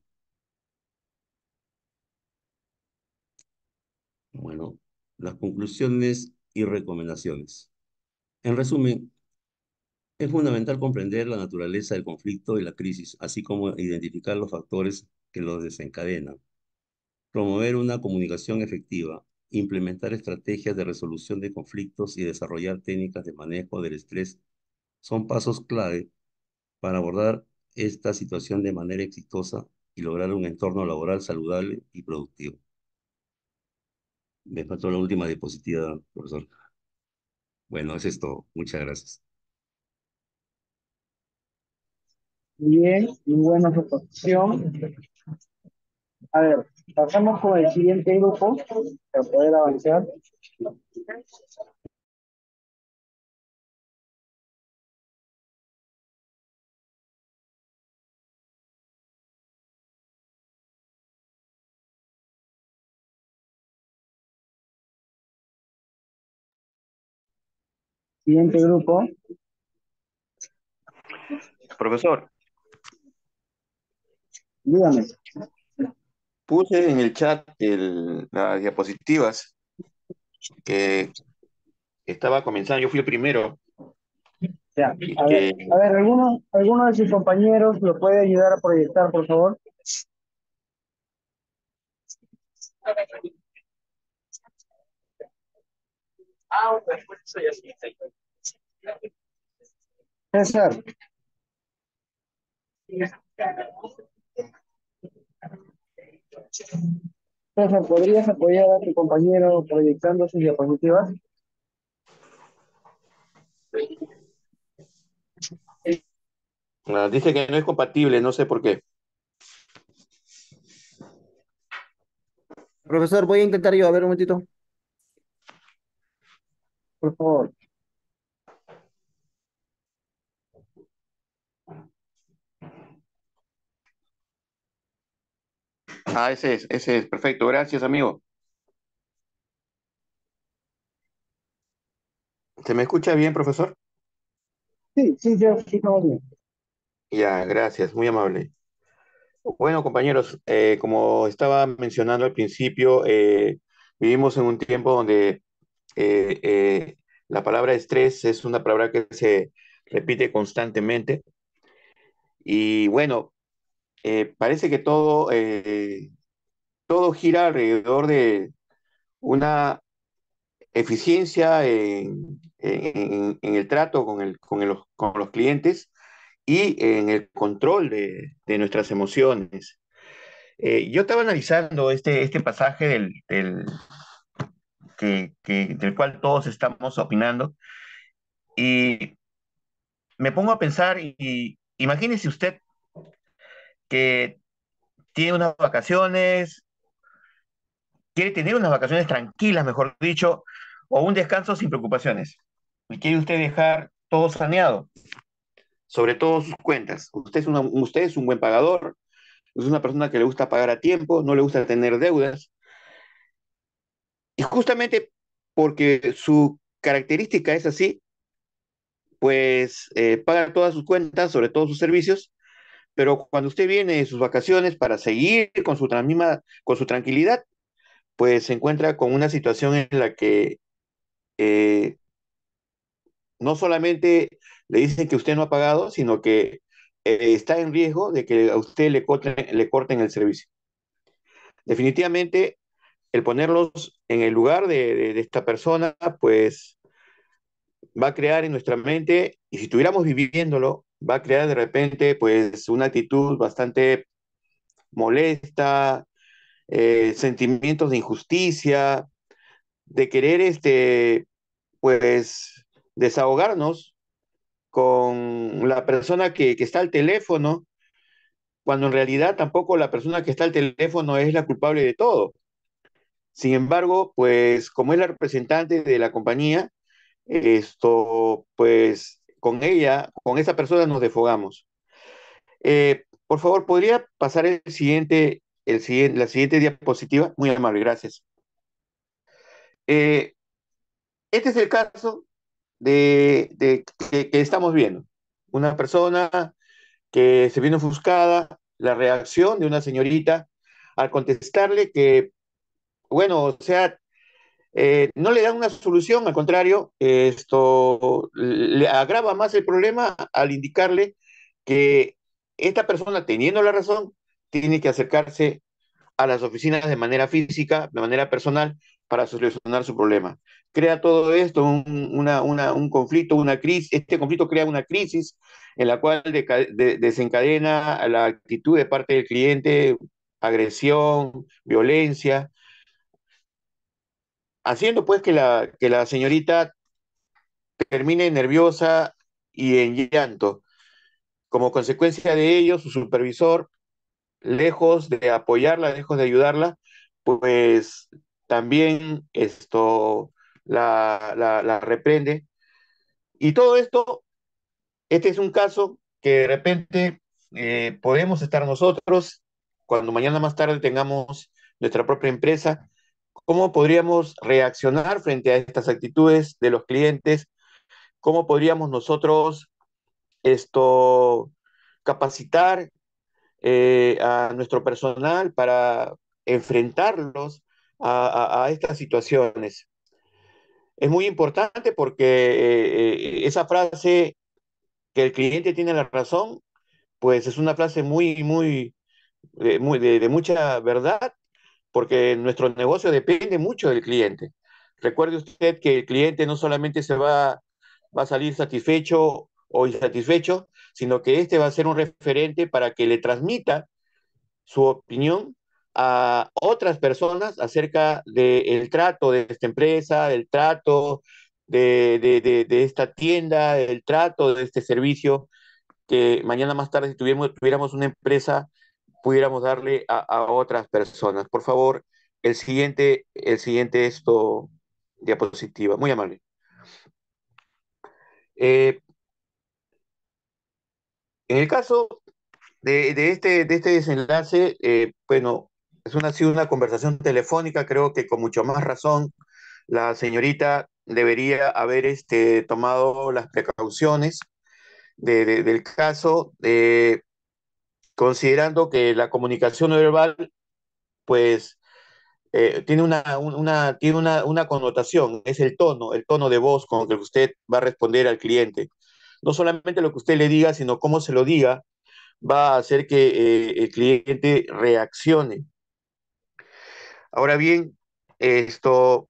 Bueno, las conclusiones y recomendaciones. En resumen, es fundamental comprender la naturaleza del conflicto y la crisis, así como identificar los factores que los desencadenan. Promover una comunicación efectiva, implementar estrategias de resolución de conflictos y desarrollar técnicas de manejo del estrés son pasos clave para abordar esta situación de manera exitosa y lograr un entorno laboral saludable y productivo. Me faltó la última diapositiva, profesor. Bueno, eso es todo. Muchas gracias. Bien, y buena proposición. A ver, pasamos con el siguiente grupo para poder avanzar. Siguiente grupo. Profesor, Dígame. puse en el chat el- las diapositivas que estaba comenzando. Yo fui el primero Ya, que, a ver, que- a ver, ¿alguno, alguno de sus compañeros lo puede ayudar a proyectar, por favor? César, César, ¿podrías apoyar a tu compañero proyectando sus diapositivas? ah, dice que no es compatible, no sé por qué. Profesor, voy a intentar yo, a ver un momentito. Por favor. Ah, ese es, ese es, perfecto, gracias, amigo. ¿Se me escucha bien, profesor? Sí, sí, sí, sí, estamos bien. Ya, gracias, muy amable. Bueno, compañeros, eh, como estaba mencionando al principio, eh, vivimos en un tiempo donde eh, eh, la palabra estrés es una palabra que se repite constantemente y bueno, eh, parece que todo, eh, todo gira alrededor de una eficiencia en, en- en el trato con, el, con, el- con los clientes y en el control de, de nuestras emociones. Eh, yo estaba analizando este, este pasaje del, del, que, que- del cual todos estamos opinando y me pongo a pensar y imagínese usted que tiene unas vacaciones, quiere tener unas vacaciones tranquilas, mejor dicho, o un descanso sin preocupaciones. Y quiere usted dejar todo saneado, sobre todo sus cuentas. Usted es, una- usted es un buen pagador, es una persona que le gusta pagar a tiempo, no le gusta tener deudas. Y justamente porque su característica es así, pues eh, paga todas sus cuentas, sobre todo sus servicios, pero cuando usted viene de sus vacaciones para seguir con su, tra- misma- con su tranquilidad, pues se encuentra con una situación en la que eh, no solamente le dicen que usted no ha pagado, sino que eh, está en riesgo de que a usted le corten, le corten el servicio. Definitivamente, el ponerlos en el lugar de, de- de esta persona, pues va a crear en nuestra mente, y si estuviéramos viviéndolo, va a crear de repente, pues, una actitud bastante molesta, eh, sentimientos de injusticia, de querer, este, pues, desahogarnos con la persona que, que está al teléfono, cuando en realidad tampoco la persona que está al teléfono es la culpable de todo. Sin embargo, pues como es la representante de la compañía, esto, pues con ella, con esa persona nos desfogamos. Eh, por favor, ¿podría pasar el siguiente, el siguiente, la siguiente diapositiva? Muy amable, gracias. Eh, este es el caso de, de que, que estamos viendo. Una persona que se vino ofuscada, la reacción de una señorita al contestarle que, bueno, o sea, eh, no le dan una solución, al contrario, esto le agrava más el problema al indicarle que esta persona, teniendo la razón, tiene que acercarse a las oficinas de manera física, de manera personal, para solucionar su problema. Crea todo esto un, una, una, un conflicto, una crisis. Este conflicto crea una crisis en la cual de, de, desencadena la actitud de parte del cliente, agresión, violencia, haciendo pues que la, que la señorita termine nerviosa y en llanto. Como consecuencia de ello, su supervisor, lejos de apoyarla, lejos de ayudarla, pues también esto la, la, la reprende. Y todo esto, este es un caso que de repente eh, podemos estar nosotros, cuando mañana más tarde tengamos nuestra propia empresa, ¿cómo podríamos reaccionar frente a estas actitudes de los clientes? ¿Cómo podríamos nosotros esto capacitar eh, a nuestro personal para enfrentarlos a, a- a estas situaciones? Es muy importante porque eh, eh, esa frase que el cliente tiene la razón, pues es una frase muy, muy, de, muy, de, de mucha verdad, porque nuestro negocio depende mucho del cliente. Recuerde usted que el cliente no solamente se va, va a salir satisfecho o insatisfecho, sino que este va a ser un referente para que le transmita su opinión a otras personas acerca del trato de esta empresa, del trato de, de, de, de esta tienda, del trato de este servicio, que mañana más tarde, si tuviéramos, tuviéramos una empresa, pudiéramos darle a, a otras personas. Por favor, el siguiente, el siguiente esto, diapositiva. Muy amable. Eh, en el caso de, de este, de este desenlace, eh, bueno, es una, ha sido una conversación telefónica, creo que con mucho más razón la señorita debería haber este, tomado las precauciones de, de, del caso, eh, considerando que la comunicación no verbal, pues, eh, tiene, una, una, tiene una, una connotación, es el tono, el tono de voz con el que usted va a responder al cliente. No solamente lo que usted le diga, sino cómo se lo diga, va a hacer que eh, el cliente reaccione. Ahora bien, esto,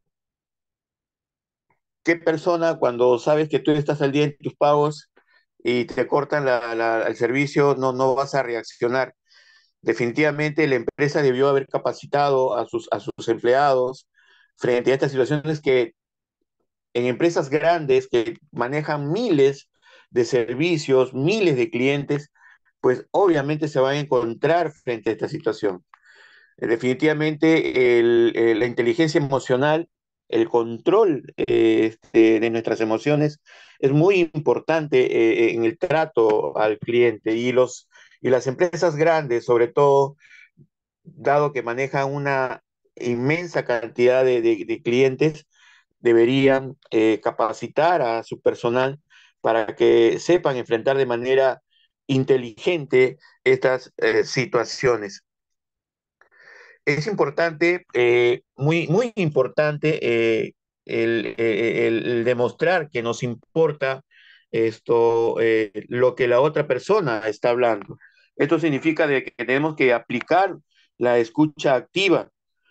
¿qué persona cuando sabes que tú estás al día en tus pagos y te cortan la, la, el servicio, no, no vas a reaccionar? Definitivamente la empresa debió haber capacitado a sus, a sus empleados frente a estas situaciones que en empresas grandes que manejan miles de servicios, miles de clientes, pues obviamente se van a encontrar frente a esta situación. Eh, Definitivamente el, eh, la inteligencia emocional, el control eh, este, de nuestras emociones es muy importante eh, en el trato al cliente y, los, y las empresas grandes, sobre todo, dado que manejan una inmensa cantidad de, de, de clientes, deberían eh, capacitar a su personal para que sepan enfrentar de manera inteligente estas eh, situaciones. Es importante, eh, muy, muy importante, eh, el, eh, el- el demostrar que nos importa esto, eh, lo que la otra persona está hablando. Esto significa de que tenemos que aplicar la escucha activa.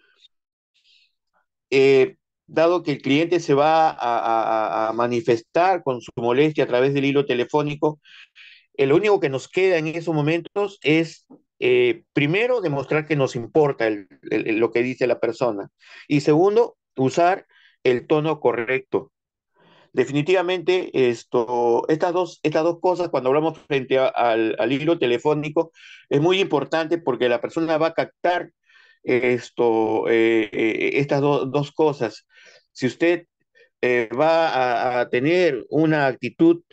Eh, Dado que el cliente se va a, a- a manifestar con su molestia a través del hilo telefónico, eh, lo único que nos queda en esos momentos es, eh, primero, demostrar que nos importa el- el- lo que dice la persona. Y segundo, usar el tono correcto. Definitivamente, esto, estas dos, estas dos cosas, cuando hablamos frente a- al, al hilo telefónico, es muy importante porque la persona va a captar esto, eh, eh, estas do- dos cosas. Si usted eh, va a, a tener una actitud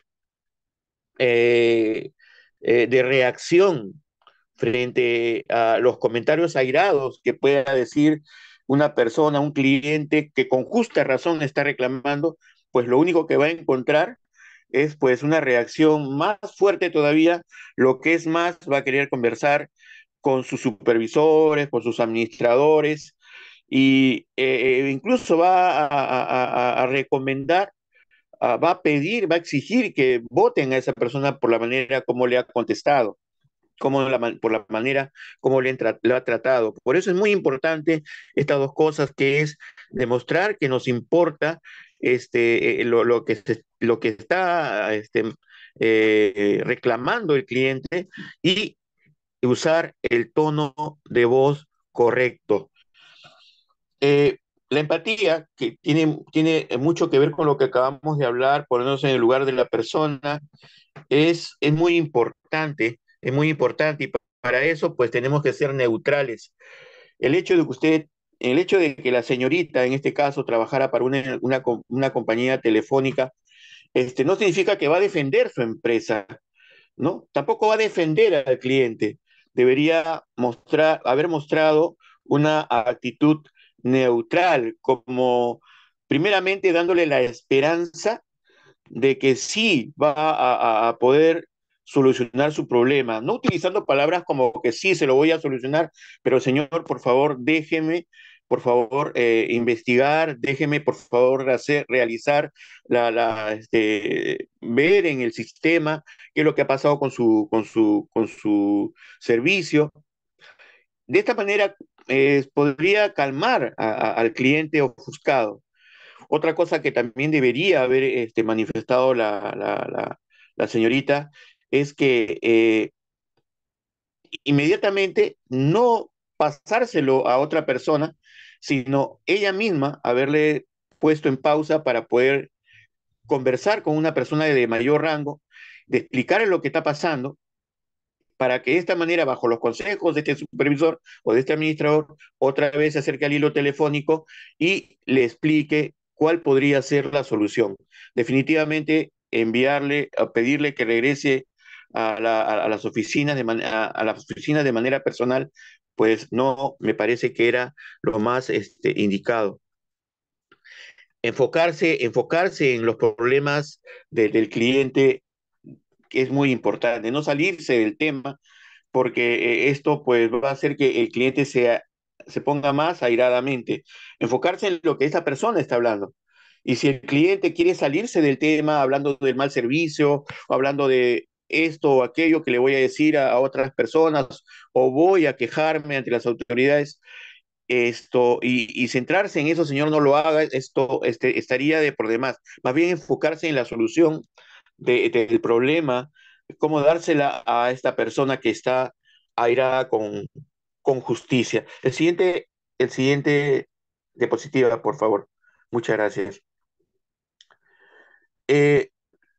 eh, eh, de reacción frente a los comentarios airados que pueda decir una persona, un cliente que con justa razón está reclamando, pues lo único que va a encontrar es pues una reacción más fuerte todavía, lo que es más, va a querer conversar con sus supervisores, con sus administradores, y eh, incluso va a, a, a, a recomendar, a, va a pedir, va a exigir que voten a esa persona por la manera como le ha contestado, como la, por la manera como le, entra, le, ha tratado. Por eso es muy importante estas dos cosas, que es demostrar que nos importa este, eh, lo, lo, que se, lo que está este, eh, reclamando el cliente, y usar el tono de voz correcto. Eh, la empatía, que tiene, tiene mucho que ver con lo que acabamos de hablar, ponernos en el lugar de la persona, es, es muy importante, es muy importante, y para eso pues tenemos que ser neutrales. El hecho de que usted, el hecho de que la señorita, en este caso, trabajara para una, una, una compañía telefónica, este, no significa que va a defender su empresa, ¿no? Tampoco va a defender al cliente. Debería mostrar, haber mostrado una actitud neutral, como primeramente dándole la esperanza de que sí va a, a, a poder solucionar su problema, no utilizando palabras como que sí, se lo voy a solucionar, pero señor, por favor, déjeme por favor, eh, investigar, déjeme, por favor, hacer, realizar, la, la, este, ver en el sistema qué es lo que ha pasado con su, con su, con su servicio. De esta manera, eh, podría calmar a- a- al cliente ofuscado. Otra cosa que también debería haber este, manifestado la, la, la, la señorita es que eh, inmediatamente no pasárselo a otra persona, sino ella misma haberle puesto en pausa para poder conversar con una persona de mayor rango, de explicarle lo que está pasando, para que de esta manera, bajo los consejos de este supervisor o de este administrador, otra vez se acerque al hilo telefónico y le explique cuál podría ser la solución. Definitivamente, enviarle, a pedirle que regrese a, la, a las oficinas de man, a, a las oficinas de manera personal, pues no me parece que era lo más este, indicado. Enfocarse, enfocarse en los problemas de, del cliente, que es muy importante, no salirse del tema, porque eh, esto pues va a hacer que el cliente sea, se ponga más airadamente. Enfocarse en lo que esa persona está hablando. Y si el cliente quiere salirse del tema, hablando del mal servicio, o hablando de esto o aquello que le voy a decir a, a otras personas, o voy a quejarme ante las autoridades, esto, y, y centrarse en eso, señor, no lo haga, esto este, estaría de por demás. Más bien enfocarse en la solución de, del problema, cómo dársela a esta persona que está airada con, con justicia. El siguiente, el siguiente diapositiva, por favor. Muchas gracias. Eh,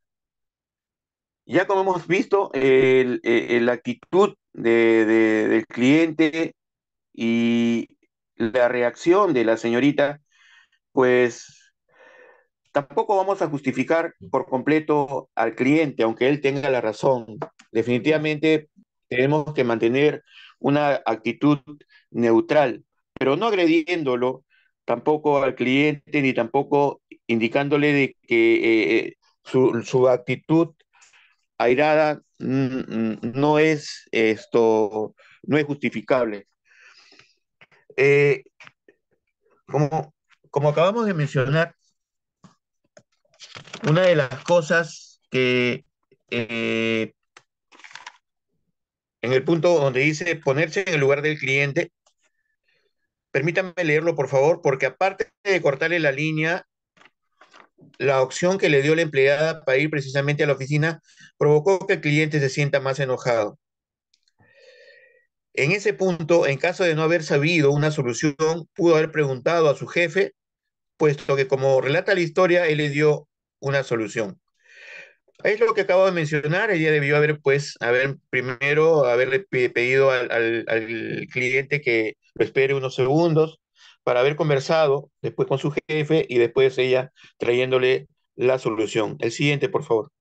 ya como hemos visto, el, el, la actitud de, de, del cliente y la reacción de la señorita, pues tampoco vamos a justificar por completo al cliente, aunque él tenga la razón. Definitivamente tenemos que mantener una actitud neutral, pero no agrediéndolo tampoco al cliente, ni tampoco indicándole de que eh, su, su actitud airada mm, mm, no es esto, no es justificable. Eh, como, como acabamos de mencionar, una de las cosas que eh, en el punto donde dice ponerse en el lugar del cliente, permítanme leerlo por favor, porque aparte de cortarle la línea, la opción que le dio la empleada para ir precisamente a la oficina provocó que el cliente se sienta más enojado. En ese punto, en caso de no haber sabido una solución, pudo haber preguntado a su jefe, puesto que como relata la historia, él le dio una solución. Es lo que acabo de mencionar, ella debió haber, pues, haber primero haberle pe- pedido al, al- al cliente que lo espere unos segundos para haber conversado después con su jefe y después ella trayéndole la solución. El siguiente, por favor.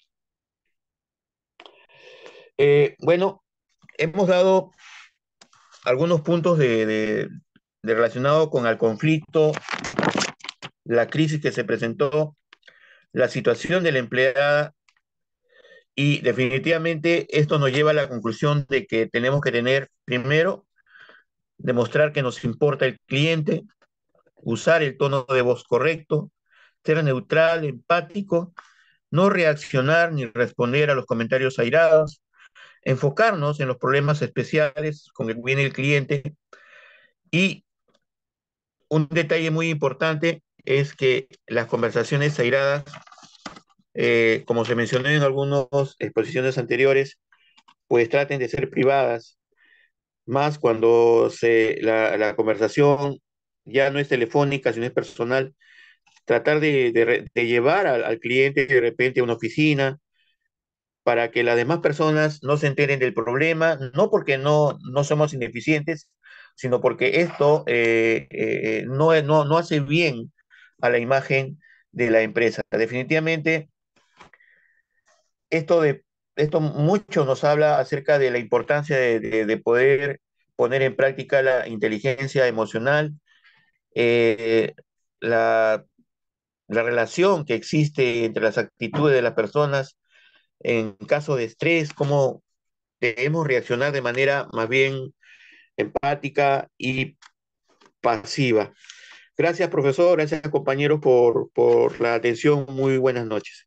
Eh, bueno, hemos dado algunos puntos de, de, de relacionado con el conflicto, la crisis que se presentó, la situación de la empleada. Y definitivamente esto nos lleva a la conclusión de que tenemos que tener, primero, demostrar que nos importa el cliente, usar el tono de voz correcto, ser neutral, empático, no reaccionar ni responder a los comentarios airados, enfocarnos en los problemas especiales con el que viene el cliente. Y un detalle muy importante es que las conversaciones airadas, eh, como se mencionó en algunas exposiciones anteriores, pues traten de ser privadas, más cuando se, la, la conversación ya no es telefónica, sino es personal, tratar de, de, de llevar al, al, cliente de repente a una oficina para que las demás personas no se enteren del problema, no porque no, no somos ineficientes, sino porque esto eh, eh, no, no, no hace bien a la imagen de la empresa. Definitivamente, esto, de, esto mucho nos habla acerca de la importancia de, de, de poder poner en práctica la inteligencia emocional, eh, la, la relación que existe entre las actitudes de las personas en caso de estrés, cómo debemos reaccionar de manera más bien empática y pasiva. Gracias, profesor, gracias, compañeros, por, por la atención. Muy buenas noches.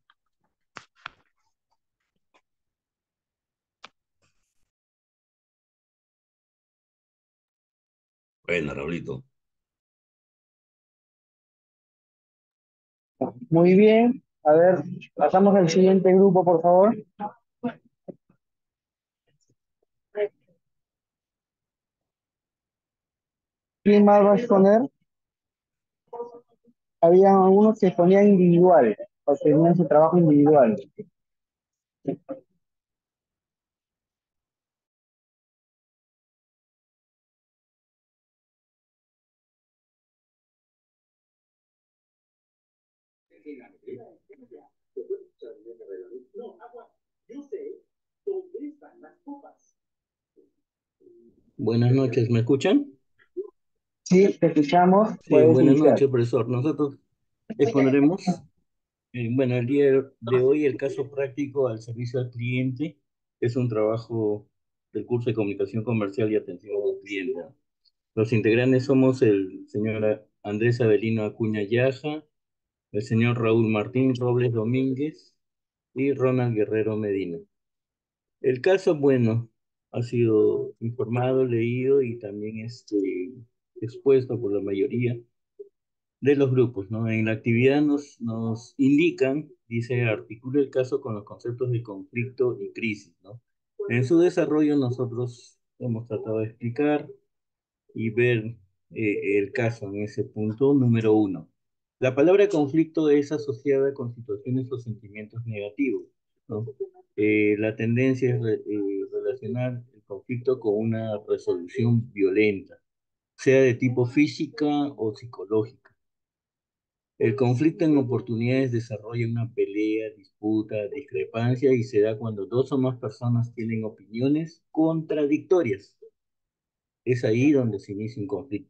Bueno, Raulito. Muy bien. A ver, pasamos al siguiente grupo, por favor. ¿Quién más va a exponer? Había algunos que ponían individual, o tenían su trabajo individual. Buenas noches, ¿me escuchan? Sí, te escuchamos. Sí, Puedes buenas iniciar. noches, profesor. Nosotros expondremos, eh, bueno, el día de hoy el caso práctico al servicio al cliente es un trabajo del curso de comunicación comercial y atención al cliente. Los integrantes somos el señor Andrés Avelino Acuña Yaja, el señor Raúl Martín Robles Domínguez y Ronald Guerrero Medina. El caso, bueno, ha sido informado, leído y también este, expuesto por la mayoría de los grupos, ¿no? En la actividad nos, nos indican, dice, articula el caso con los conceptos de conflicto y crisis, ¿no? En su desarrollo nosotros hemos tratado de explicar y ver eh, el caso en ese punto número uno. La palabra conflicto es asociada con situaciones o sentimientos negativos, ¿no? Eh, la tendencia es re- eh, relacionar el conflicto con una resolución violenta, sea de tipo física o psicológica. El conflicto en oportunidades desarrolla una pelea, disputa, discrepancia y se da cuando dos o más personas tienen opiniones contradictorias. Es ahí donde se inicia un conflicto.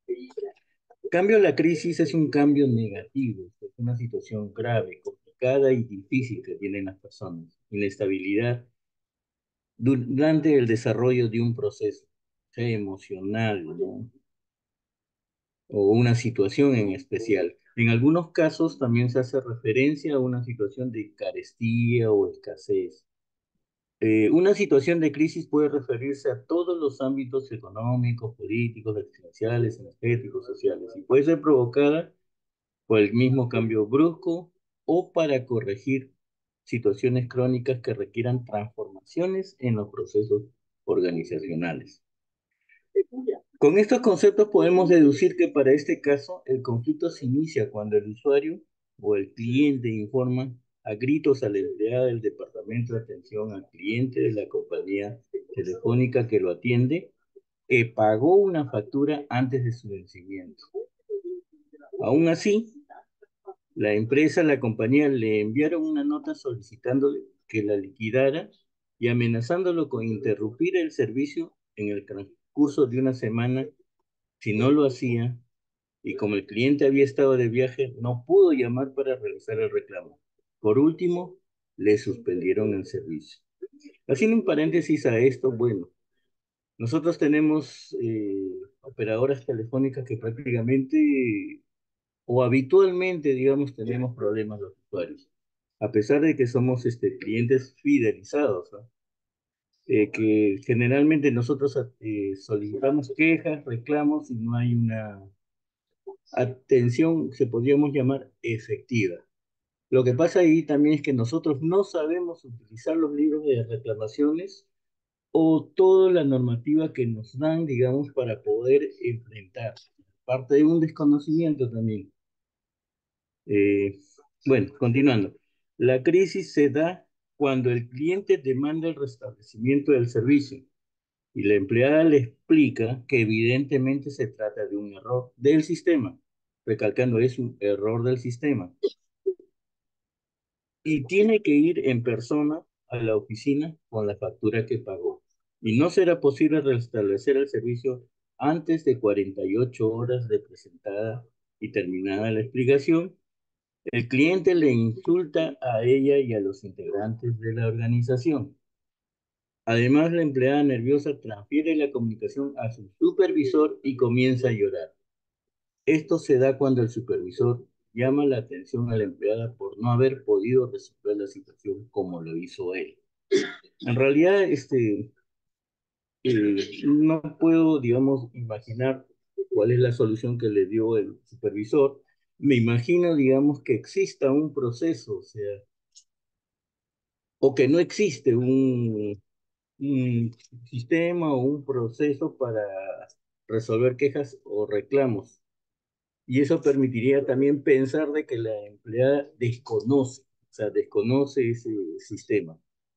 En cambio, la crisis es un cambio negativo, es una situación grave, complicada y difícil que tienen las personas. Inestabilidad durante el desarrollo de un proceso, sea emocional, ¿no? O una situación en especial. En algunos casos también se hace referencia a una situación de carestía o escasez. Eh, una situación de crisis puede referirse a todos los ámbitos económicos, políticos, existenciales, energéticos, sociales, y puede ser provocada por el mismo cambio brusco o para corregir situaciones crónicas que requieran transformaciones en los procesos organizacionales. Con estos conceptos podemos deducir que para este caso el conflicto se inicia cuando el usuario o el cliente informa a gritos a la empleada del departamento de atención al cliente de la compañía telefónica que lo atiende que pagó una factura antes de su vencimiento. Aún así, la empresa, la compañía le enviaron una nota solicitándole que la liquidara y amenazándolo con interrumpir el servicio en el transcurso de una semana si no lo hacía, y como el cliente había estado de viaje, no pudo llamar para realizar el reclamo. Por último, le suspendieron el servicio. Haciendo un paréntesis a esto, bueno, nosotros tenemos eh, operadoras telefónicas que prácticamente o habitualmente, digamos, tenemos problemas los usuarios, a pesar de que somos este, clientes fidelizados, ¿no? Eh, que generalmente nosotros eh, solicitamos quejas, reclamos y no hay una atención, se podríamos llamar efectiva. Lo que pasa ahí también es que nosotros no sabemos utilizar los libros de reclamaciones o toda la normativa que nos dan, digamos, para poder enfrentar. Parte de un desconocimiento también. Eh, bueno, continuando. La crisis se da cuando el cliente demanda el restablecimiento del servicio y la empleada le explica que evidentemente se trata de un error del sistema, recalcando es un error del sistema, y tiene que ir en persona a la oficina con la factura que pagó. Y no será posible restablecer el servicio antes de cuarenta y ocho horas de presentada y terminada la explicación. El cliente le insulta a ella y a los integrantes de la organización. Además, la empleada nerviosa transfiere la comunicación a su supervisor y comienza a llorar. Esto se da cuando el supervisor llama la atención a la empleada por no haber podido resolver la situación como lo hizo él. En realidad, este, eh, no puedo, digamos, imaginar cuál es la solución que le dio el supervisor. Me imagino, digamos, que exista un proceso, o sea, o que no existe un, un sistema o un proceso para resolver quejas o reclamos. Y eso permitiría también pensar de que la empleada desconoce, o sea, desconoce ese sistema.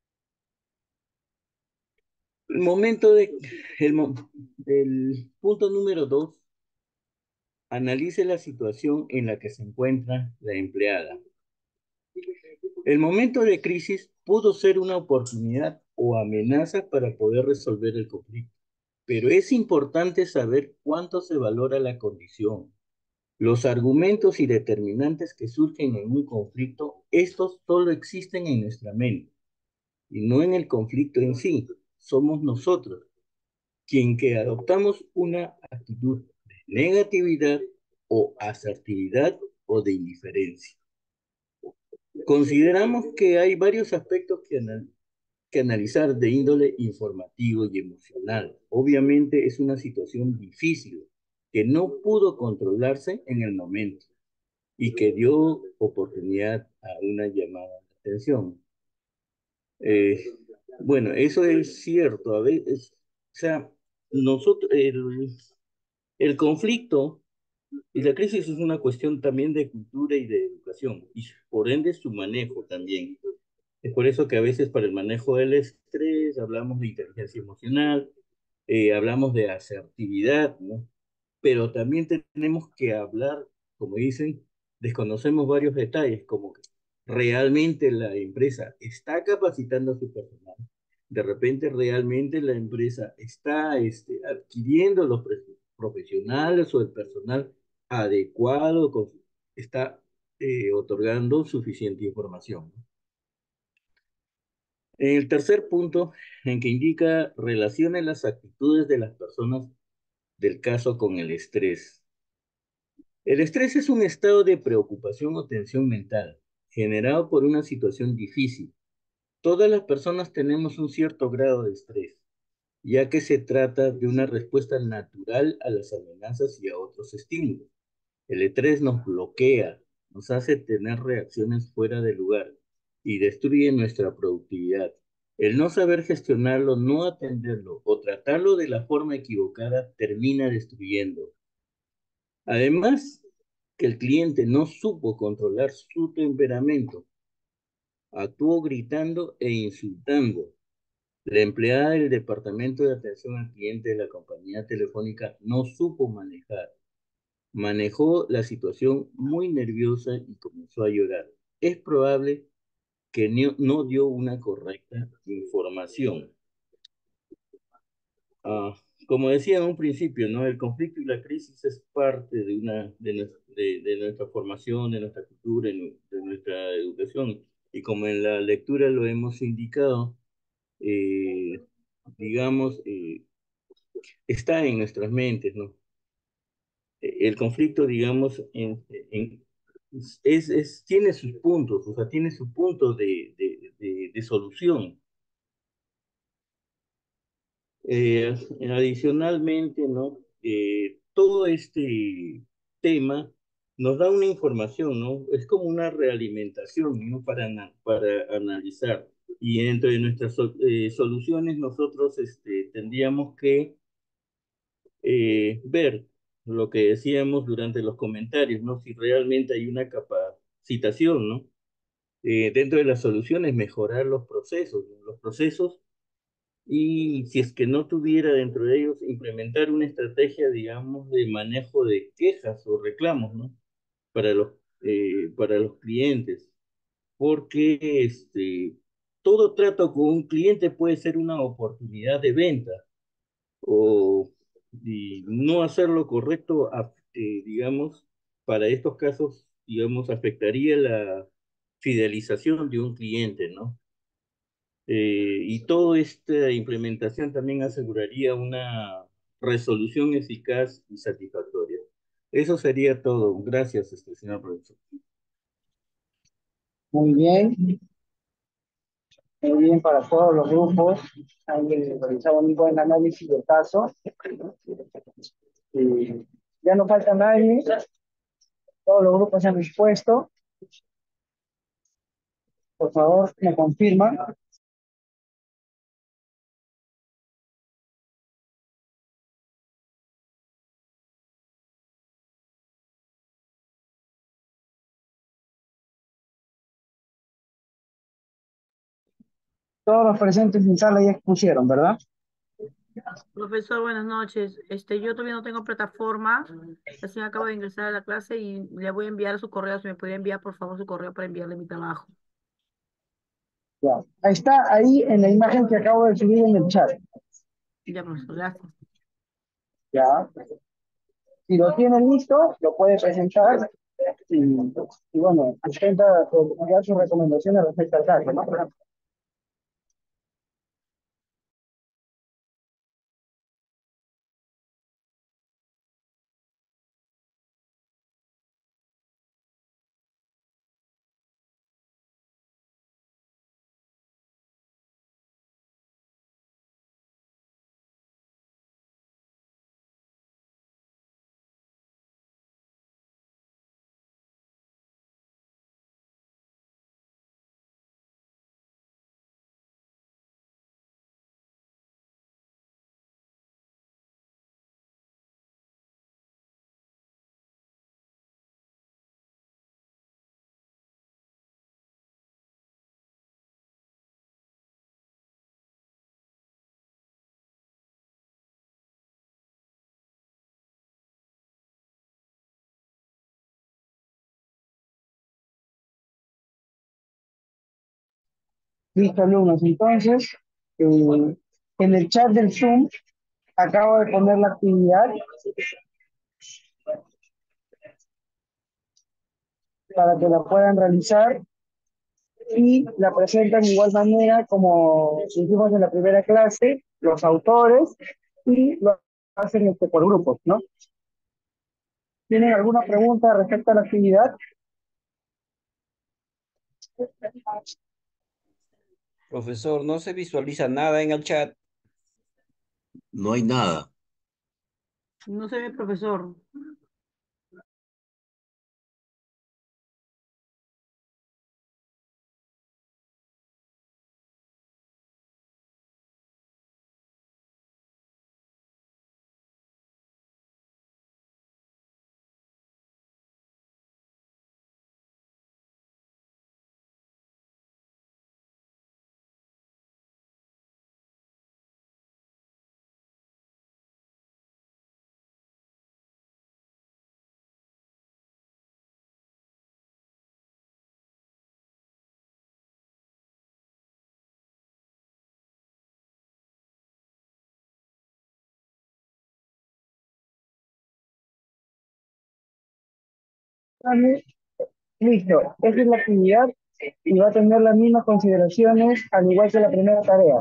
El momento de, el, mo- el punto número dos, analice la situación en la que se encuentra la empleada. El momento de crisis pudo ser una oportunidad o amenaza para poder resolver el conflicto, pero es importante saber cuánto se valora la condición. Los argumentos y determinantes que surgen en un conflicto, estos solo existen en nuestra mente y no en el conflicto en sí. Somos nosotros quien que adoptamos una actitud de negatividad o asertividad o de indiferencia. Consideramos que hay varios aspectos que, anal- que analizar de índole informativo y emocional. Obviamente es una situación difícil que no pudo controlarse en el momento y que dio oportunidad a una llamada de atención. Eh, bueno, eso es cierto. A veces, o sea, nosotros, el, el conflicto y la crisis es una cuestión también de cultura y de educación, y por ende su manejo también. Es por eso que a veces para el manejo del estrés hablamos de inteligencia emocional, eh, hablamos de asertividad, ¿no? Pero también tenemos que hablar, como dicen, desconocemos varios detalles, como que realmente la empresa está capacitando a su personal, de repente realmente la empresa está este, adquiriendo los pre- profesionales o el personal adecuado, con- está eh, otorgando suficiente información. El tercer punto, en que indica relacione las actitudes de las personas del caso con el estrés. El estrés es un estado de preocupación o tensión mental generado por una situación difícil. Todas las personas tenemos un cierto grado de estrés, ya que se trata de una respuesta natural a las amenazas y a otros estímulos. El estrés nos bloquea, nos hace tener reacciones fuera de lugar y destruye nuestra productividad. El no saber gestionarlo, no atenderlo o tratarlo de la forma equivocada termina destruyendo. Además, que el cliente no supo controlar su temperamento, actuó gritando e insultando. La empleada del departamento de atención al cliente de la compañía telefónica no supo manejar. Manejó la situación muy nerviosa y comenzó a llorar. Es probable que no, no dio una correcta información. Ah, como decía en un principio, ¿no? El conflicto y la crisis es parte de, una, de, nues- de- de nuestra formación, de nuestra cultura, y nu- de nuestra educación. Y como en la lectura lo hemos indicado, eh, digamos, eh, está en nuestras mentes, ¿no? Eh, El conflicto, digamos, en, en- es, es- tiene sus puntos, o sea, tiene su punto de, de, de- de solución. Eh, adicionalmente, ¿no? Eh, todo este tema nos da una información, ¿no? Es como una realimentación, ¿no? Para, ana- para analizar. Y dentro de nuestras so- eh, soluciones, nosotros este, tendríamos que eh, ver lo que decíamos durante los comentarios, ¿no? Si realmente hay una capacitación, ¿no? Eh, dentro de las soluciones, mejorar los procesos, ¿no? Los procesos y si es que no tuviera dentro de ellos, implementar una estrategia, digamos, de manejo de quejas o reclamos, ¿no? Para los, eh, para los clientes. Porque este, todo trato con un cliente puede ser una oportunidad de venta o y no hacer lo correcto, a- eh, digamos, para estos casos, digamos, afectaría la fidelización de un cliente, ¿no? Eh, y toda esta implementación también aseguraría una resolución eficaz y satisfactoria. Eso sería todo. Gracias, este, señor profesor. Muy bien, muy bien para todos los grupos. Han realizado un buen análisis del caso. Y ya no falta nadie. Todos los grupos se han dispuesto. Por favor, me confirman. Todos los presentes en sala ya expusieron, ¿verdad? Profesor, buenas noches. Este, yo todavía no tengo plataforma. Recién acabo de ingresar a la clase y le voy a enviar su correo. Si me podría enviar, por favor, su correo para enviarle mi trabajo. Ya. Ahí está, ahí en la imagen que acabo de subir en el chat. Ya, profesor, gracias. Ya. Si lo tiene listo, lo puede presentar y, y bueno, intenta dar sus recomendaciones respecto al caso, ¿no? Listo, alumnos. Entonces, eh, en el chat del Zoom acabo de poner la actividad para que la puedan realizar y la presentan de igual manera como hicimos en la primera clase, los autores, y lo hacen este, por grupos, ¿no? ¿Tienen alguna pregunta respecto a la actividad? Profesor, no se visualiza nada en el chat. No hay nada. No se ve, profesor. Vale, listo, esa es la actividad y va a tener las mismas consideraciones al igual que la primera tarea.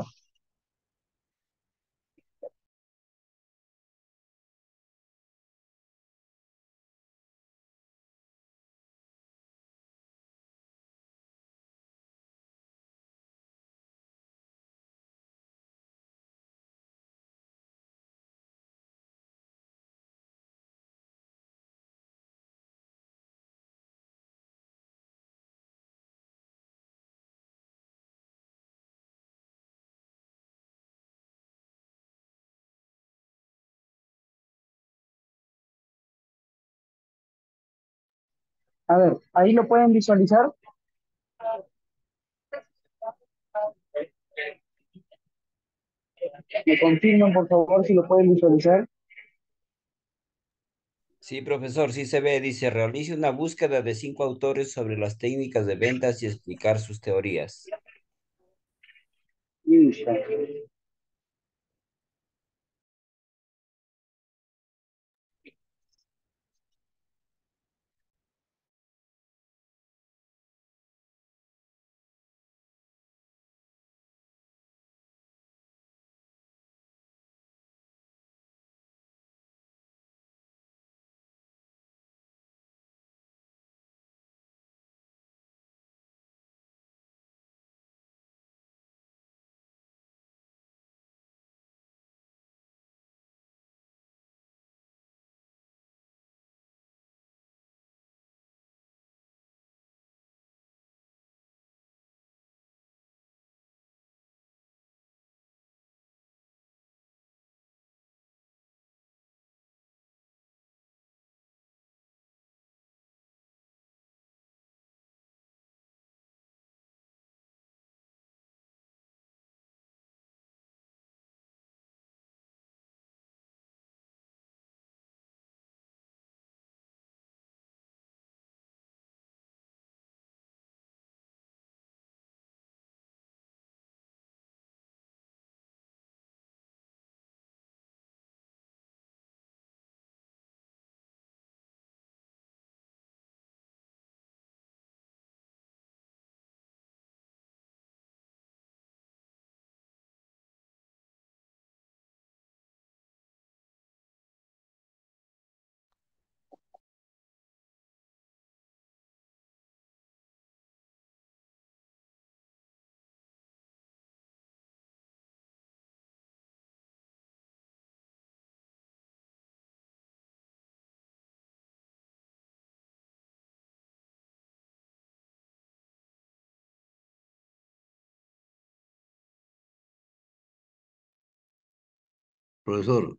A ver, ahí lo pueden visualizar. Me confirman, por favor, si lo pueden visualizar. Sí, profesor, sí se ve. Dice, realice una búsqueda de cinco autores sobre las técnicas de ventas y explicar sus teorías. Listo. Profesor,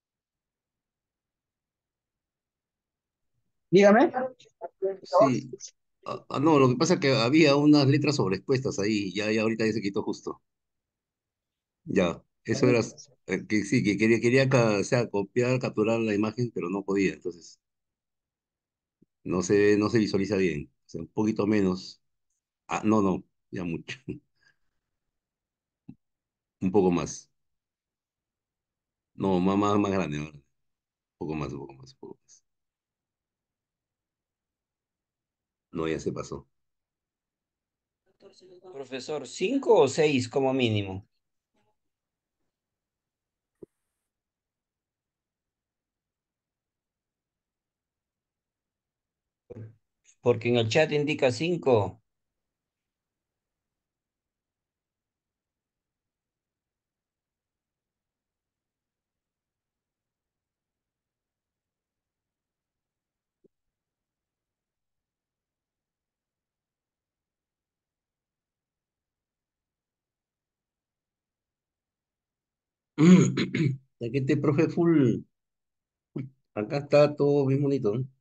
Dígame. sí. Ah, ah, no, lo que pasa es que había unas letras sobreexpuestas ahí, ya, ya ahorita ya se quitó justo. Ya, eso era, eh, que sí, que quería, quería ca- o sea, copiar, capturar la imagen, pero no podía, entonces no se, no se visualiza bien, o sea, un poquito menos. Ah, no, no, ya mucho, un poco más. No, más, más, más grande, ahora. Un poco más, un poco más, un poco más. No, ya se pasó. Profesor, ¿cinco o seis como mínimo? Porque en el chat indica cinco. Ya que este profe full, acá está todo bien bonito, ¿no?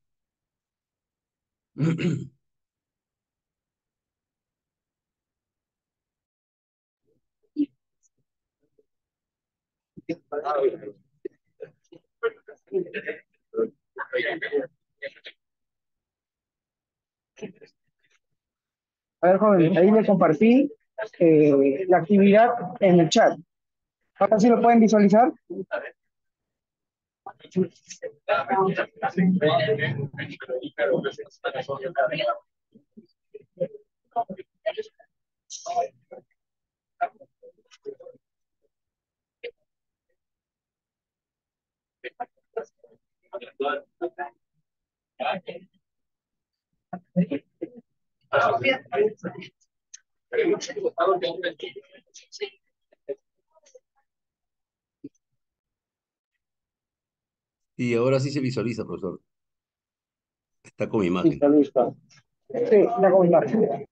A ver, joven, ahí le compartí eh, la actividad en el chat. Ahora sí lo pueden visualizar. Y ahora sí se visualiza, profesor. Está con imagen. Listo, listo. Sí, la comunicación.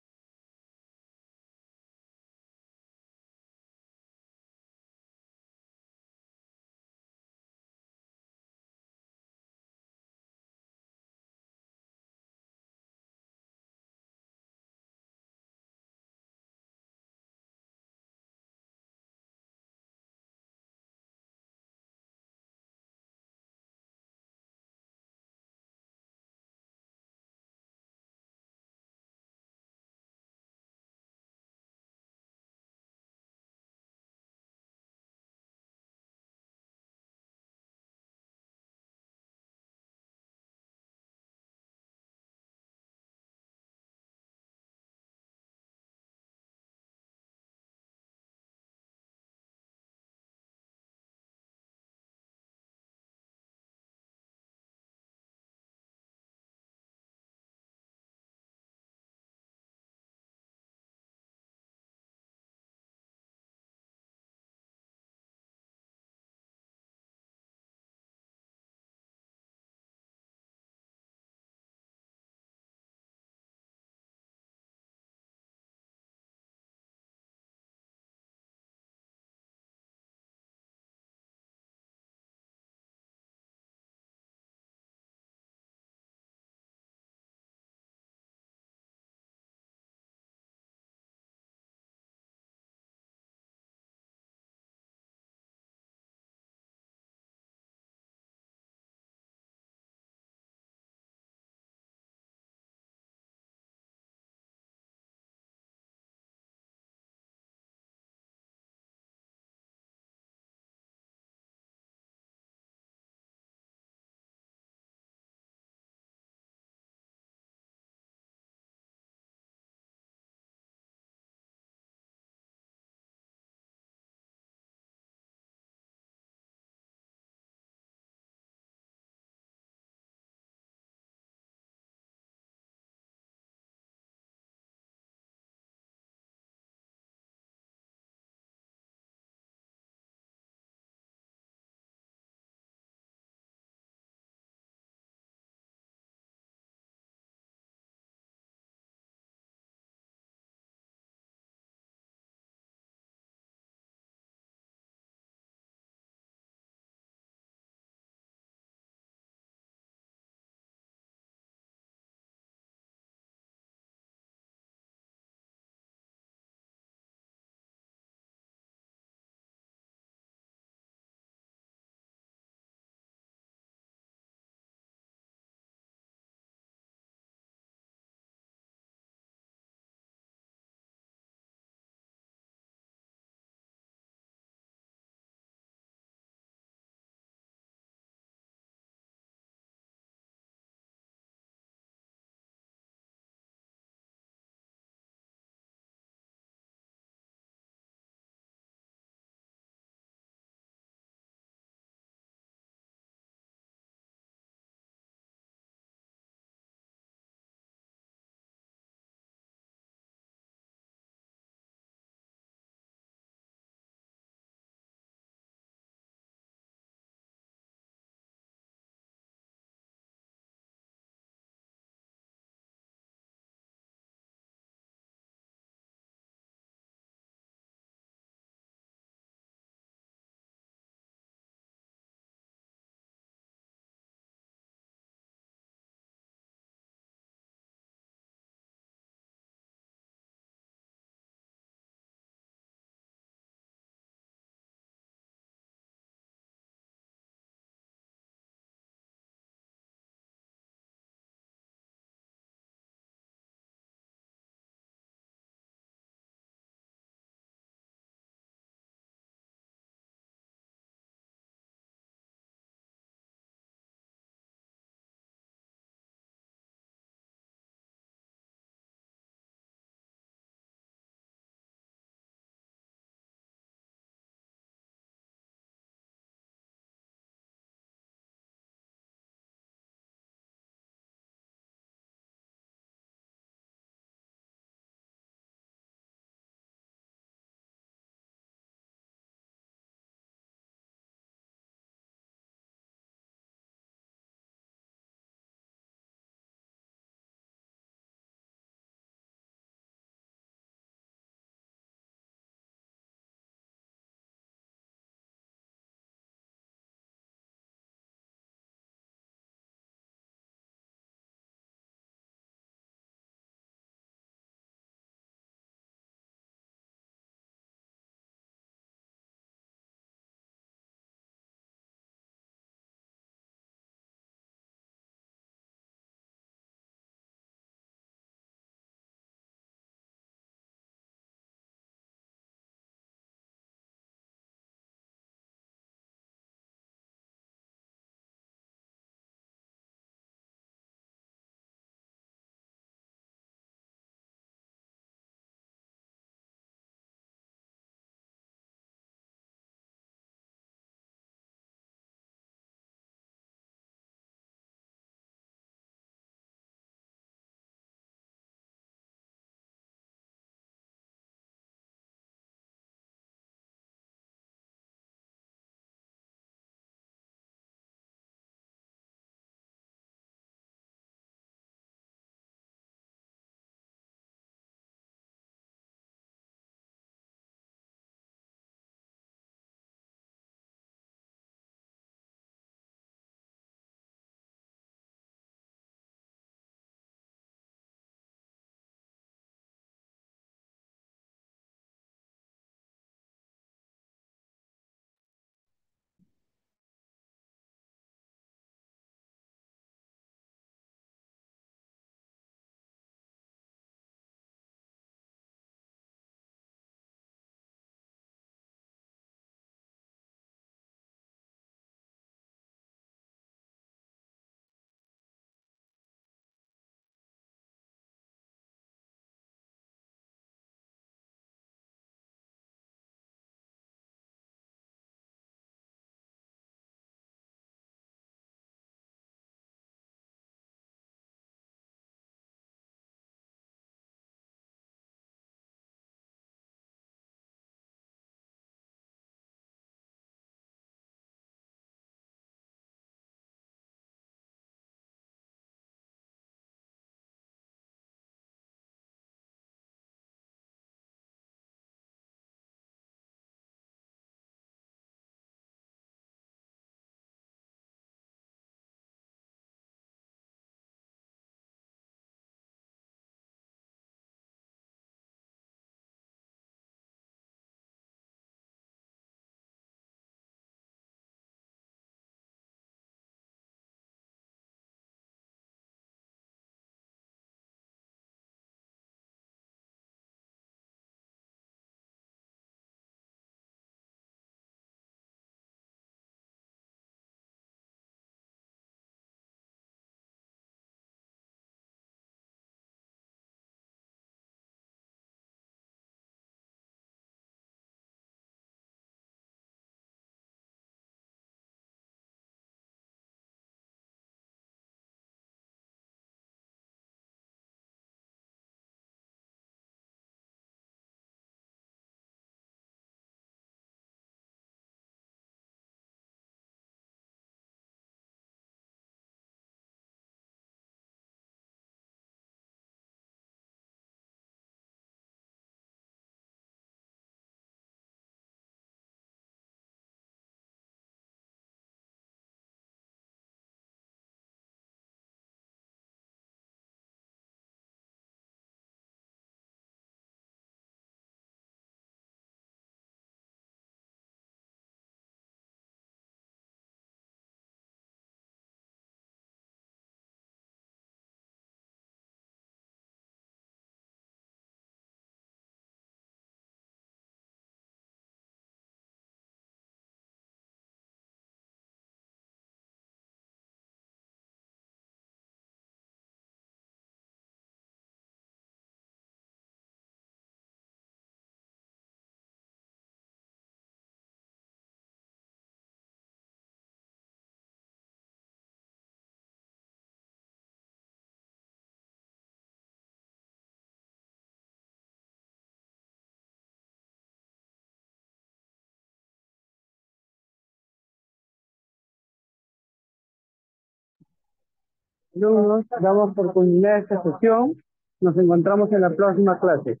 Saludos, damos por culminada esta sesión. Nos encontramos en la próxima clase.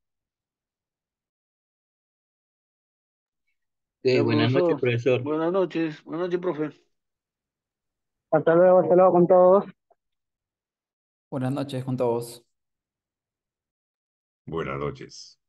Eh, Ya, buenas noches, profesor. profesor. Buenas noches. Buenas noches, profe. Hasta luego, hasta luego con todos. Buenas noches con todos. Buenas noches.